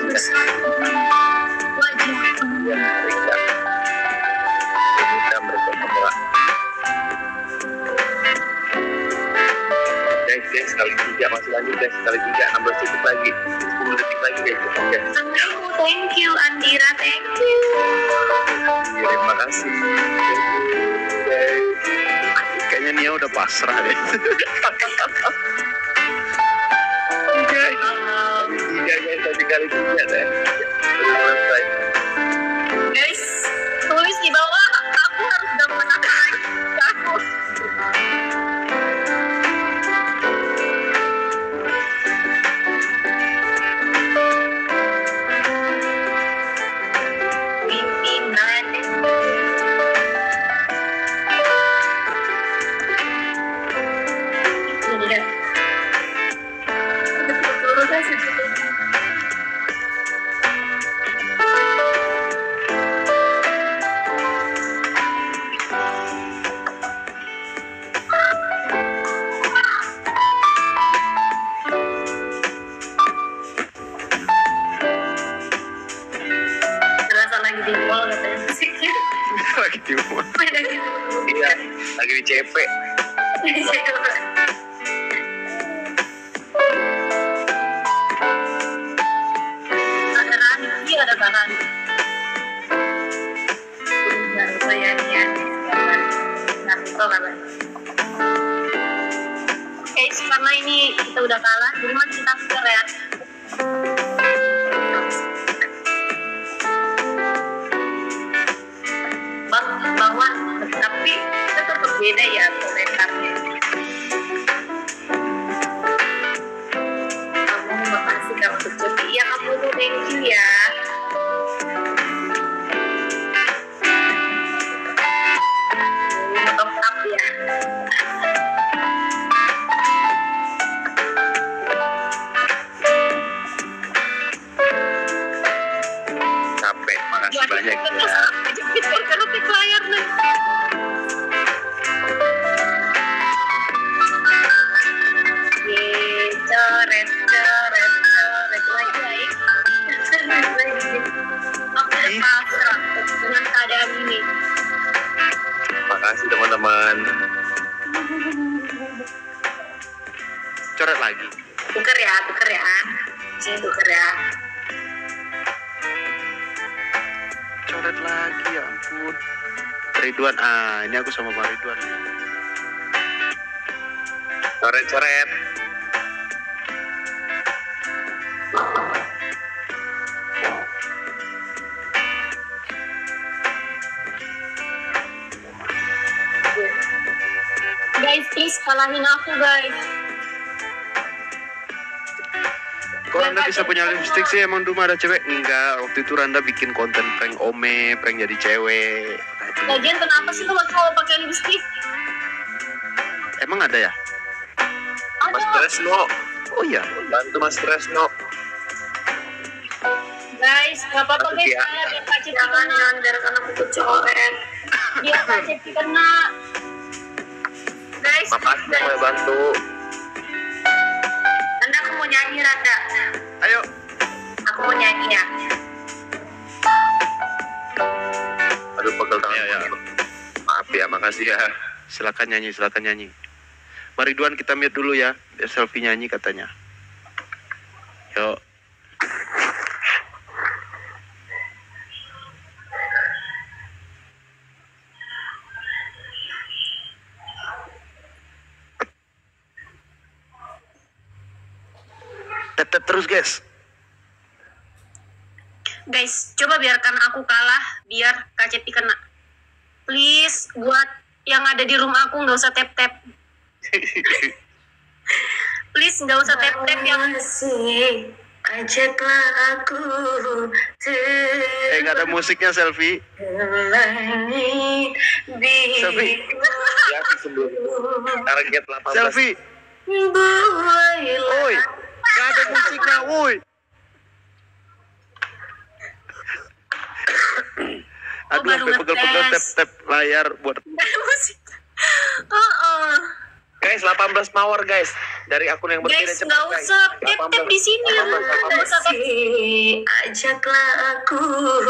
Wajib. Ya, Rika. Rika, mereka Pamela. Guys, guys, kali tiga masih lanjut guys, kali tiga, enam belas detik lagi, sepuluh detik lagi guys, cepat guys. Thank you Andira, thank you. Terima kasih. Guys. Kayaknya Nia udah pasrah deh. Guys, kali tiga guys, tadi kali tiga deh. Selesai. Guys, tulis di bawah aku harus dapat apa lagi. Aku C P. Ada Rani, iya ada Kak Rani. Baru saya nih ya, Naruto kabar. Guys, karena ini kita udah kalah, jadi mari kita fair ya. Bang, bahwa tapi tetap berbeda ya komentarnya. Kamu makasih kamu terjadi, ya kamu tuh thank you ya. Top up ya. Capek, makasih banyak ya. Jepit berkerutik layar nih. Yeay, coret, coret, coret lagi baik. Aku udah pasrah dengan keadaan ini. Makasih teman-teman. Coret lagi. Tuker ya, tuker ya. Sini tuker ya. Coret lagi, ya ampun. Ridwan, ah ini aku sama Bang Ridwan. Coret-coret. Guys, please kalahin aku guys. Kok Randa bisa punya lipstick sih? Emang dulu ada cewek? Enggak, waktu itu Randa bikin konten prank Ome, prank jadi cewek. Lagian kenapa sih kalau cowok pakai lipstick? Emang ada ya? Mas Ada. Tresno. Oh iya. Bantu Mas Tresno. Guys, nggak apa-apa guys, Iya. saya biar kacip jangan nyonder karena buku coret. Dia kacip kena. Guys, Makasih yang udah bantu. Randa aku mau nyanyi Randa. Ayo. Aku mau nyanyi ya. Aduh, pegel tangan. Iya, iya. Maaf ya, makasih ya. Silakan nyanyi, silakan nyanyi. Bang Ridwan kita mute dulu ya, biar selfie nyanyi katanya. Yuk. Tep-tep terus guys. Guys, coba biarkan aku kalah biar Kak Cepi kena. Please, buat yang ada di rumah aku nggak usah tap-tap. Please, nggak usah tap-tap yang masih. Ajaklah aku Eh gak ada musiknya selfie. Selfie. Ya, sebelum target delapan belas. Selfie. Oi, gak ada musiknya, woi. Aduh, baru sampai pegel-pegel ngetes. tap-tap layar buat. musik. Oh, oh. Guys, delapan belas power guys. Dari akun yang berbeda Guys, cepat, nggak guys. usah tap-tap di sini. delapan belas, delapan belas. Nggak usah tap. Ajaklah aku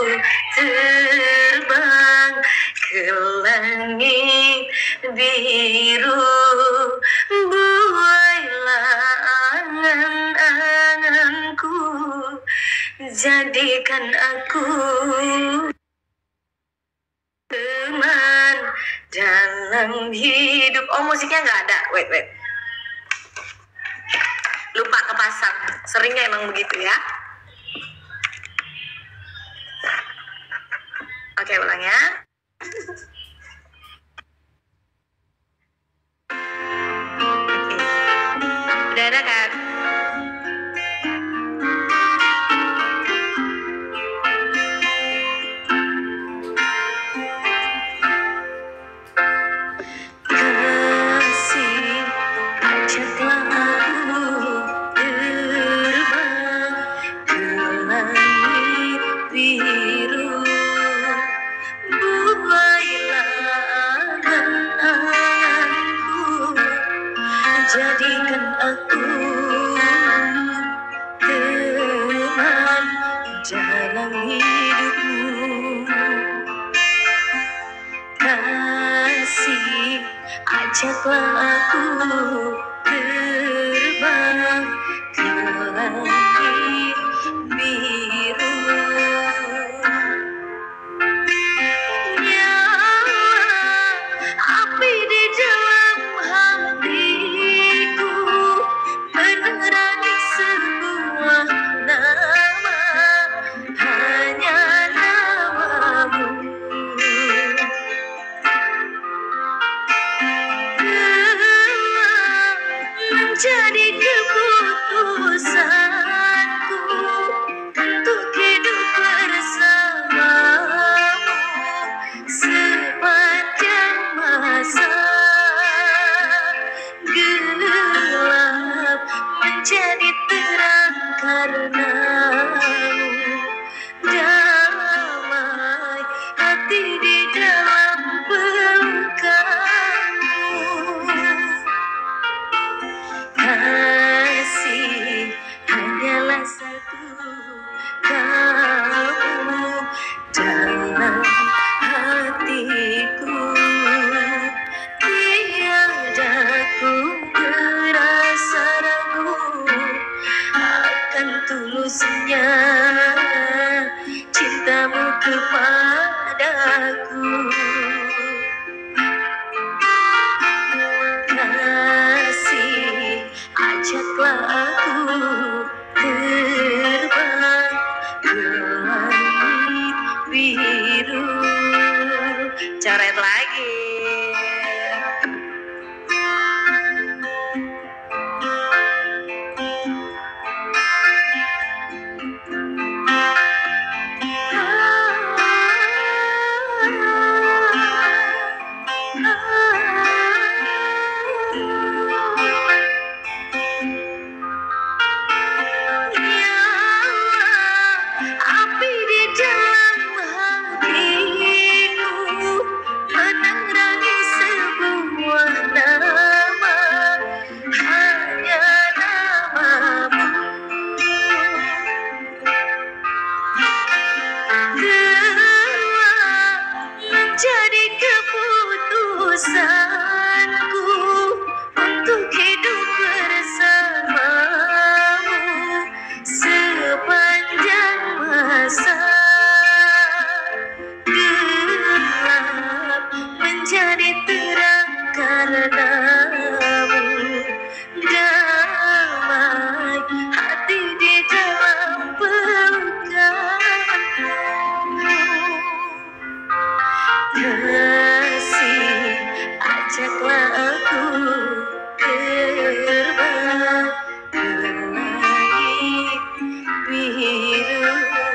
terbang ke langit biru, buailah angan-anganku, jadikan aku teman dalam hidup. Oh, musiknya nggak ada. Wait, wait. Lupa kepasang. Seringnya emang begitu ya. Oke, ulang ya. Oke. Udah ada kan? Kasih, ajaklah aku terbang ke langit biru, buailah angan-anganku, jadikan aku teman dalam hidupmu. Kasih, ajaklah aku terbang ke langit biru. Api di dalam hatiku menerangi sebuah nama, hanya namamu. Telah menjadi keputusanku untuk hidup bersamamu sepanjang masa. Gelap menjadi terang karenamu. Damai hati di dalam pelukanmu. Kasih hanyalah satu, kamu dalam hatiku. Tiada ku merasa ragu akan tulusnya cintamu kepadaku. Kasih ajaklah aku terbang ke langit biru. Coret lagi. Api di dalam hatiku menerangi sebuah nama, hanya namamu. Telah menjadi keputusanku untuk hidup bersamamu sepanjang masa. Gelap menjadi terang karenamu. Damai hati di dalam pelukanmu. Kasih ajaklah aku terbang ke langit biru.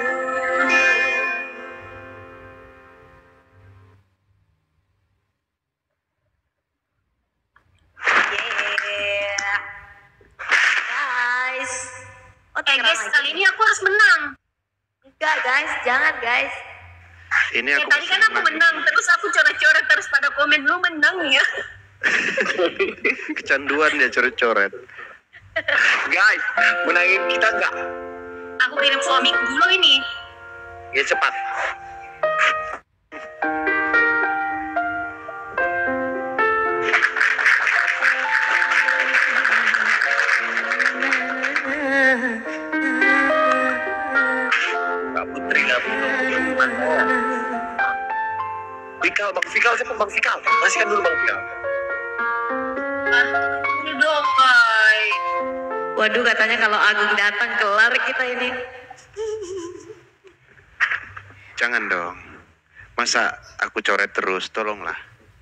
Yeah. Guys. Oh, Eh guys, lagi. kali ini aku harus menang. Enggak guys, jangan guys. Ini Ya aku tadi kan aku menang, terus aku coret-coret terus pada komen lu menang ya. kecanduan dia coret-coret. Guys, menangin kita nggak? Aku kirim suamiku dulu ini. Ya cepat. Kak Putri nggak mau. Fikal, Bang Fikal, siapa Bang Fikal? Kasihkan dulu Bang Fikal. Ah, ini dong, guys. Waduh, katanya kalau Agung datang kelar kita ini. Jangan dong. Masa aku coret terus, tolonglah.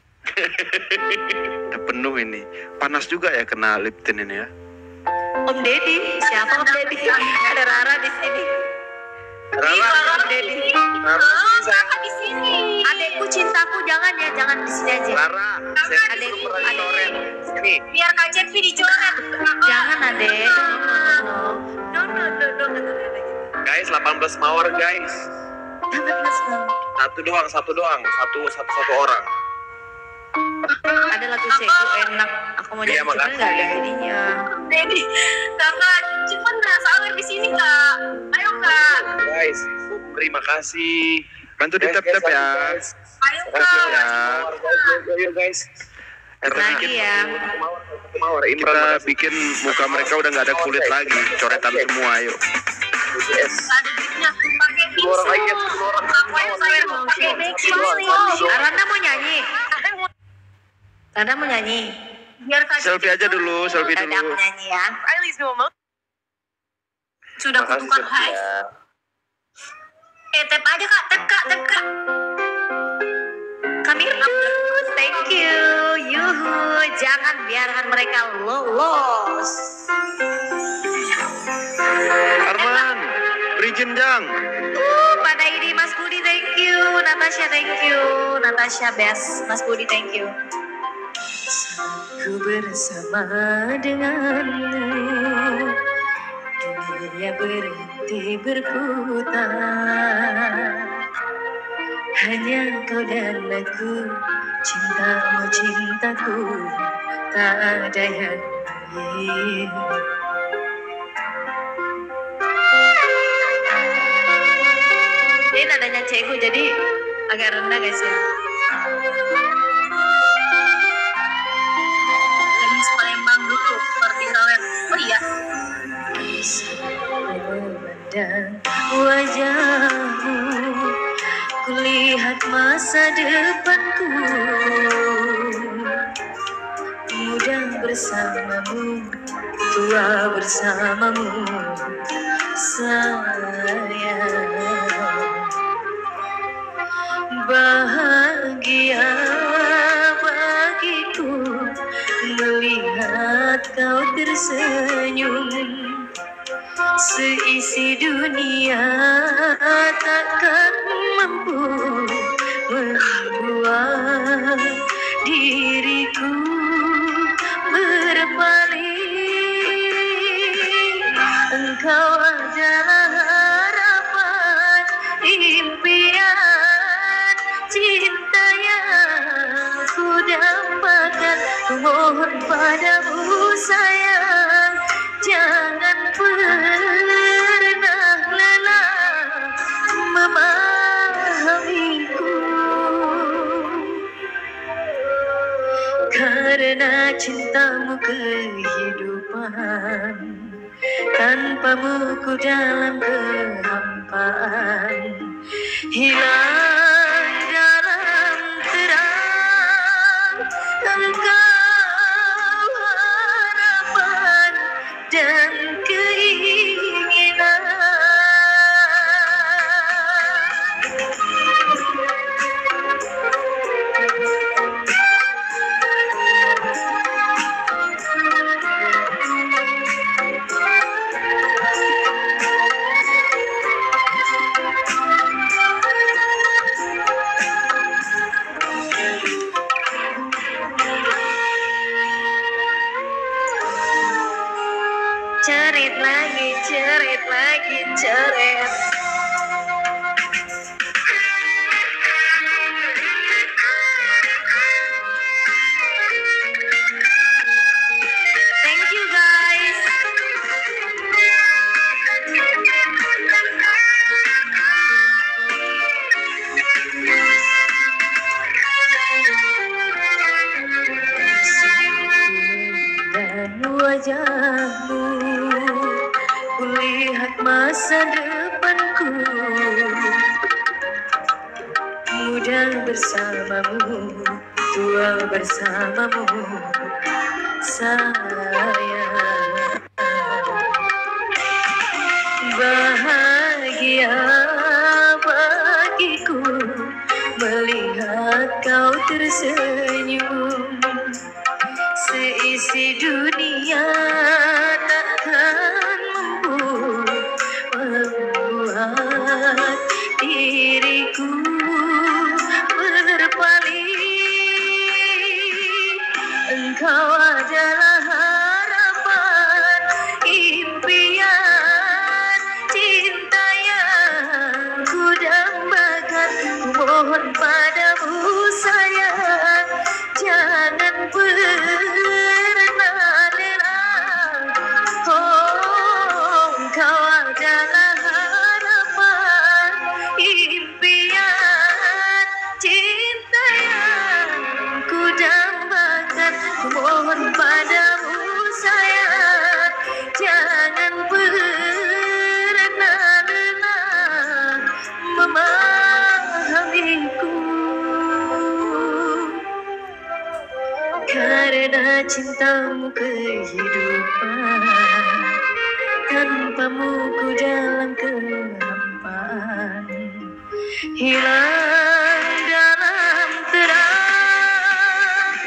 Udah penuh ini. Panas juga ya kena lip tint ini ya. Om Deddy, siapa Om Deddy? Ada Rara di sini. Rara, Ih, Rara Om Deddy. di sini. Rara, Ah, bisa. Kakak di sini. Adekku cintaku, jangan ya, jangan di sini aja. Lara, saya Adek, disuruh pernah adek. coret. Sini. Biar Kak Cepi dicoret. Jangan adek. No, no, no, no, no, no, no, no, no. Guys, delapan belas mawar guys. Jangan mas. Satu doang, satu doang, satu satu satu orang. Ada lagu Segu enak. Aku mau Iya, jadi cuman makasih. nggak ada jadinya. Dedi, kakak cepat nggak sawer di sini kak. Ayo kak. Guys, terima kasih. Bantu di tap tap ya. Ayo Terima kasih kak. ya. Guys, guys, guys, guys. Karena Lagi ya. Mawar Imran kita makasih. bikin muka mereka udah nggak ada kulit lagi, coretan semua. Ayo. B T S. Ada duitnya pakai Sepuluh orang lagi ya, sepuluh orang. Aku yang saya mau pakai bikin. Aranda mau nyanyi. Aranda mau nyanyi. Biar kasih Selfie aja dulu, selfie Ada aku dulu. nyanyi ya. sudah Makasih, kutukan Sofia. H S. Eh, tap aja kak, tap kak, tap kak. Kami terus, thank you. Yuhu, jangan biarkan mereka lolos. Arman, beri jenjang. Uh, pada ini Mas Budi, thank you. Natasha, thank you. Natasha best. Mas Budi, thank you. Ku bersama denganmu, dunia berhenti berputar. Hanya kau dan aku, cintamu cintaku, tak ada yang lain. Ini nadanya cekku jadi agak rendah guys ya. Gadis Palembang dulu, seperti kalian. Oh iya, Memandang wajahmu, kulihat masa depanku. Muda bersamamu, tua bersamamu, sayang. Bahagia bagiku melihat kau tersenyum. Seisi dunia takkan mampu membuat diriku berpaling. Engkau adalah harapan, impian, cinta yang ku dapatkan. Ku mohon padamu sayang, jangan pernah lelah memahamiku. Karena cintamu kehidupan, tanpamu ku dalam kehampaan, hilang dalam terang. Engkau harapan dan keinginan. Cerit lagi, cerit lagi, cerit. Thank you guys. Dan wajahmu, kulihat masa depanku. Muda bersamamu, tua bersamamu, sayang. Bahagia bagiku melihat kau tersenyum. Seisi dunia takkan mampu membuat diriku berpaling. Engkau adalah harapan, impian, cinta yang ku dambakan. Ku mohon padamu sayang, tanpamu kehidupan, tanpamu ku dalam kehampaan, hilang dalam terang.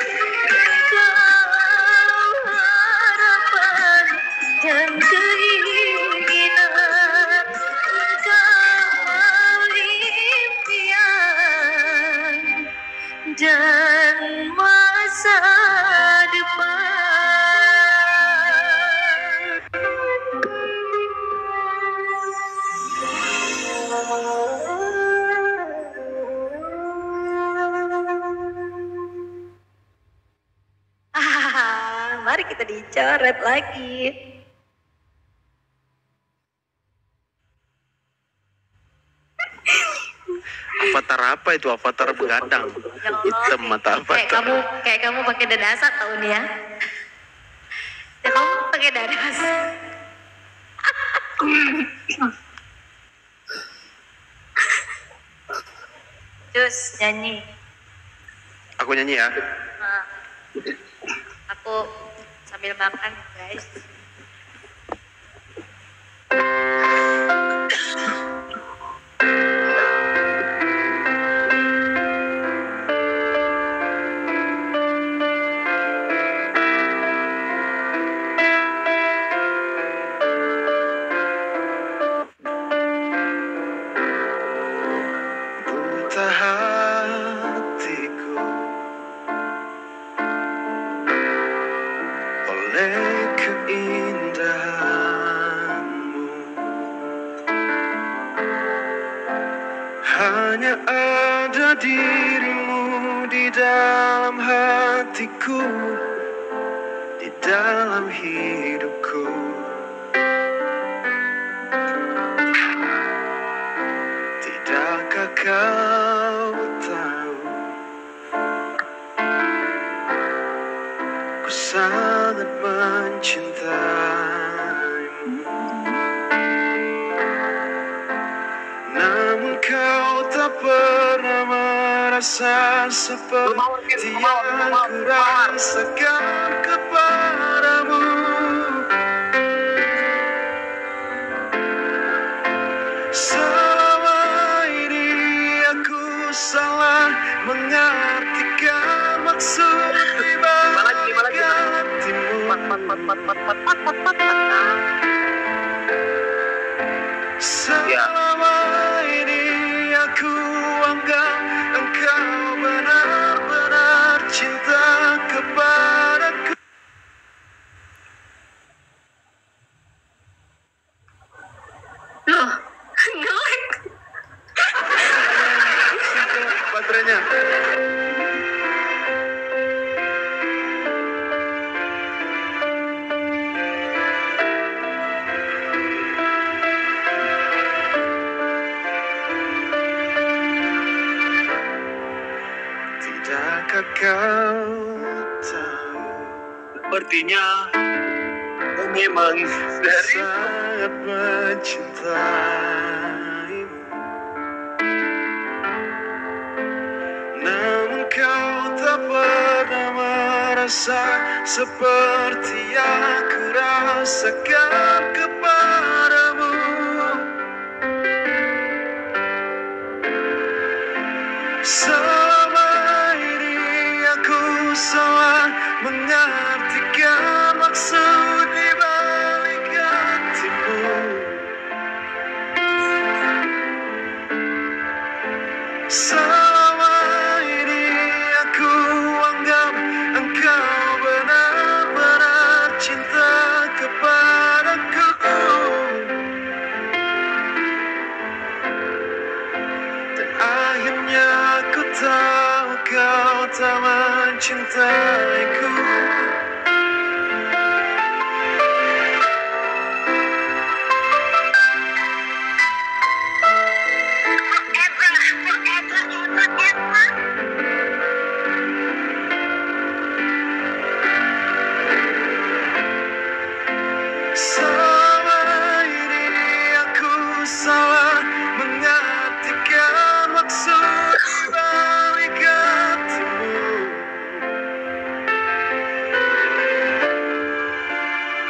Kau harapan dan keinginan, kau impian dan masa depan. Ah, mari kita dicoret lagi. Avatar apa itu? Avatar begadang. Ya Allah, Hitam mata kayak avatar. kamu kayak kamu pakai dadasat tahun nih ya. Ya kamu pakai dadas. Terus nyanyi. Aku nyanyi ya. Nah, aku sambil makan guys. Buta hatiku oleh keindahanmu, hanya ada dirimu di dalam hatiku, di dalam hidupku. Tidakkah kau tahu, ku sangat mencintaimu, namun kau tak pernah merasa seperti yang ku rasakan kepadamu. Selama ini aku salah mengartikan maksud di balik hatimu. Selama ini aku anggap engkau benar-benar cinta kepadaku. Loh, ngelek. Baterainya. Tidakkah kau tahu, Sepertinya memang dari sangat mencintaimu, namun kau tak pernah merasa seperti yang ku rasakan kepadamu. Selama ini aku salah mengartikan maksud di balik hatimu. Selama ini aku anggap engkau benar-benar cinta kepadaku, dan akhirnya aku tahu kau tak mencintaiku. Selama ini aku salah mengartikan maksud di balik hatimu.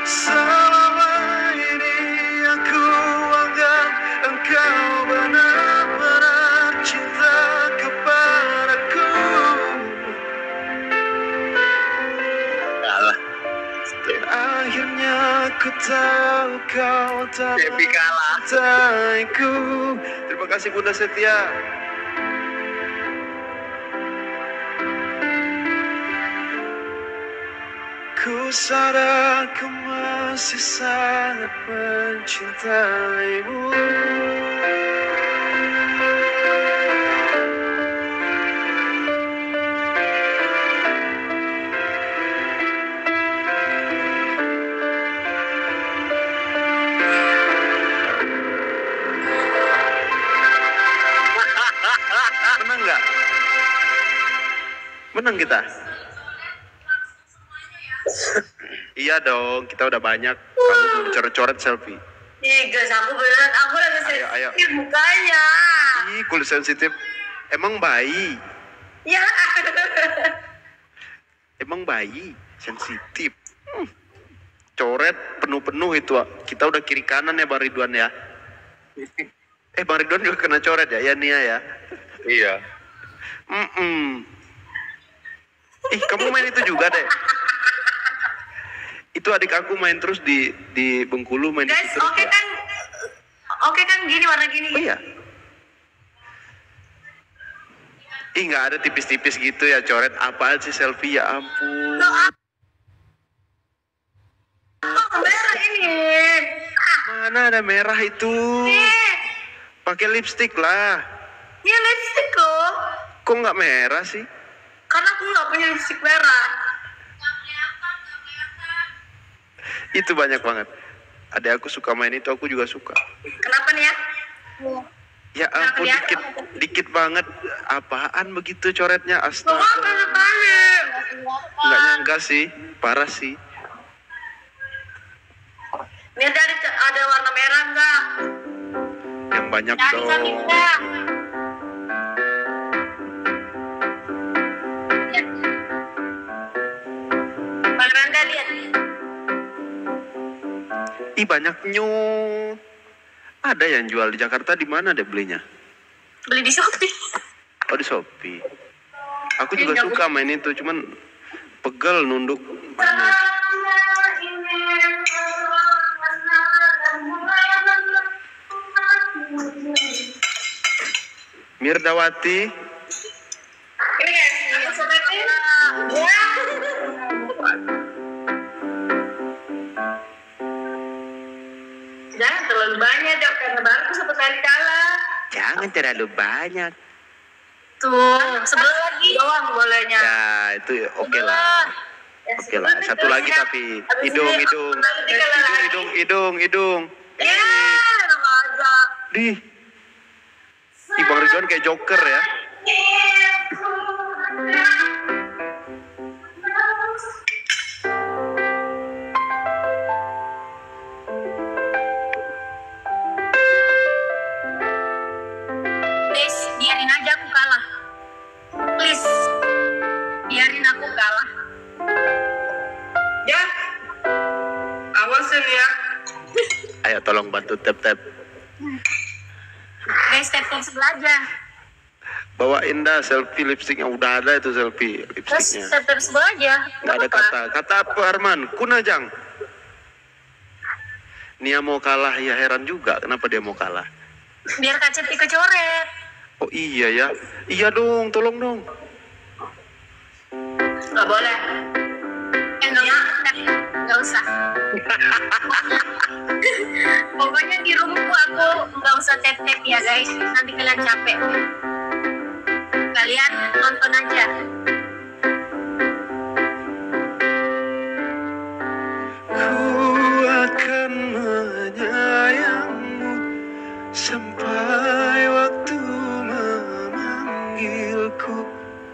Selama ini aku anggap engkau benar-benar cinta kepadaku. Kalah. Akhirnya ku tahu kau tak Debbie kalah. mencintaiku. Terima kasih Bunda Setia. Ku sadar ku masih sangat mencintaimu. Menang nggak? Menang kita? Iya dong, kita udah banyak. Kamu belum coret-coret selfie. Ih guys, aku beneran, aku lagi Ayo, ayo. sensitif mukanya. Ih, kulit sensitif. Emang bayi? Ya. Emang bayi sensitif. Hmm. Coret penuh-penuh itu. Kita udah kiri kanan ya Bang Ridwan ya. Eh Bang Ridwan juga kena coret ya, ya Nia ya. Iya. Mm-mm. Ih, kamu main itu juga deh. Itu adik aku main terus di di Bengkulu main Guys, itu terus. oke ya. kan? Oke kan gini warna gini. Oh iya. Ih, nggak ada tipis-tipis gitu ya coret. Apaan sih selfie, ya ampun. Loh, apa? Oh, merah ini. Ah, Mana ada merah itu? nih. Pakai lipstick lah. Ini lipstick loh. Kok nggak merah sih? Karena aku nggak punya lipstick merah. Itu banyak banget. Adek aku suka main itu, aku juga suka. Kenapa nih ya? Ya ampun, Nggak dikit, dikit banget. Apaan begitu coretnya? Loh, Astaga. kok balik-balik? Nggak nyangka sih, parah sih. Ini ada, ada warna merah nggak? Yang banyak Dari dong. kami enggak. Lihat. Bang Randa lihat. Ih, banyak nyu. Ada yang jual di Jakarta, di mana deh belinya? Beli di Shopee. Oh, di Shopee. Aku juga Iya, suka main itu, cuman pegel nunduk. mainnya. Mirdawati, Ini guys, aku sebutin. Ya. Jangan terlalu banyak dok, karena baru aku satu kali kalah. jangan terlalu banyak. Tuh, sebelah lagi. Doang bolehnya. Ya, itu oke lah. Ya, Oke lah, sebelah satu lagi terusnya. tapi Habis hidung, ini hidung, aku nanti kalah lagi. hidung, hidung, hidung. Ya, enak aja. Di, Ih, Bang Ridwan kayak Joker ya. Please, biarin aja aku kalah. Please, biarin aku kalah. Ya, awasin ya. Ayo tolong bantu tap-tap. Guys, tap-tap sebelah aja. Bawain dah selfie lipstick yang udah ada itu selfie Terus lipstiknya. tap-tap sebelah aja. Nggak ada kata. Kata apa Arman? Kunajang. Nia mau kalah, ya heran juga kenapa dia mau kalah. Biar Kak Cepi kecoret. Oh iya ya. Iya dong, tolong dong. Nggak boleh. Eh, nggak usah. Nggak usah. Pokoknya di rumahku aku nggak usah tap-tap ya guys. Nanti kalian capek. Kalian nonton aja. Ku akan menyayangmu sampai waktu memanggilku,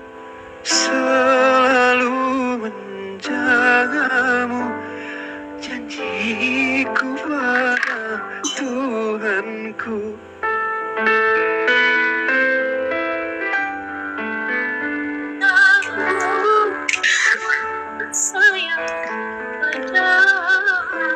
selalu menjagamu, janjiku pada Tuhanku. Aku sayang padamu.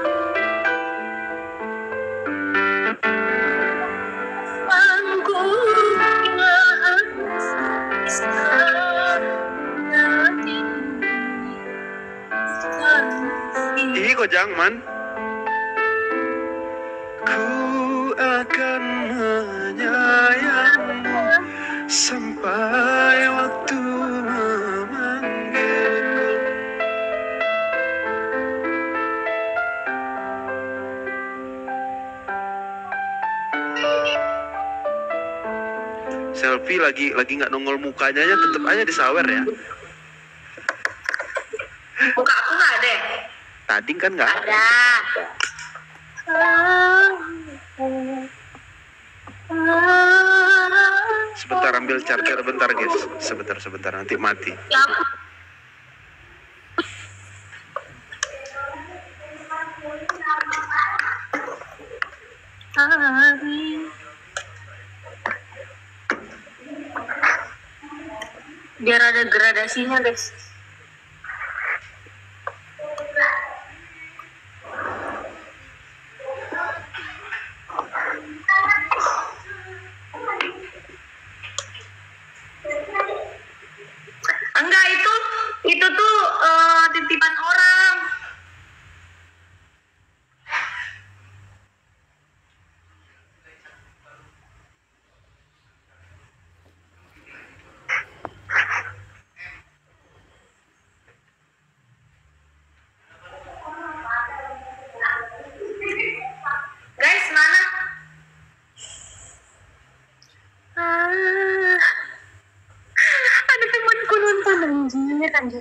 man. Ku akan menyayangmu sampai waktu memanggilku. Selfie lagi lagi nggak nongol mukanya ya, tetep aja disawer ya. Muka aku nggak ada ya? Tadi kan nggak ada. Ada. Sebentar ambil charger bentar guys. Sebentar sebentar nanti mati. Ya ampun. Biar ada gradasinya guys. Enggak, itu itu tuh eh, titipan orang. Guys, mana? Ah, ada temanku nonton anjir, anjir.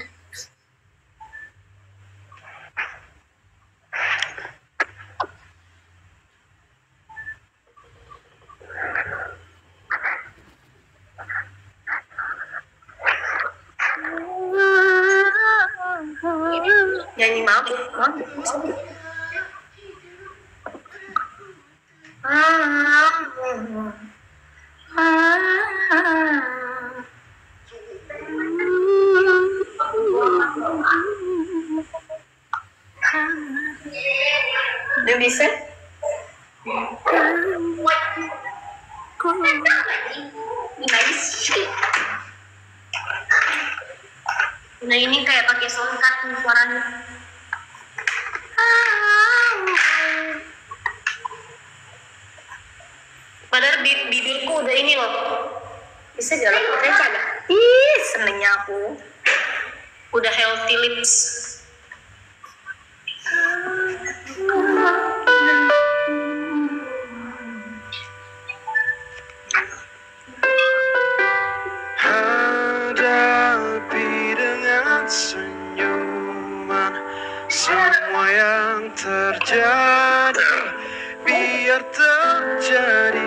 Nyanyi mabuk, mabuk. Udah bisa? Nah ini kayak pakai soundcard nih suaranya. Padahal bi- bibirku udah ini loh. Bisa jalan pakai cara. Ih, senengnya aku. Udah healthy lips. Hadapi dengan senyuman semua yang terjadi, biar terjadi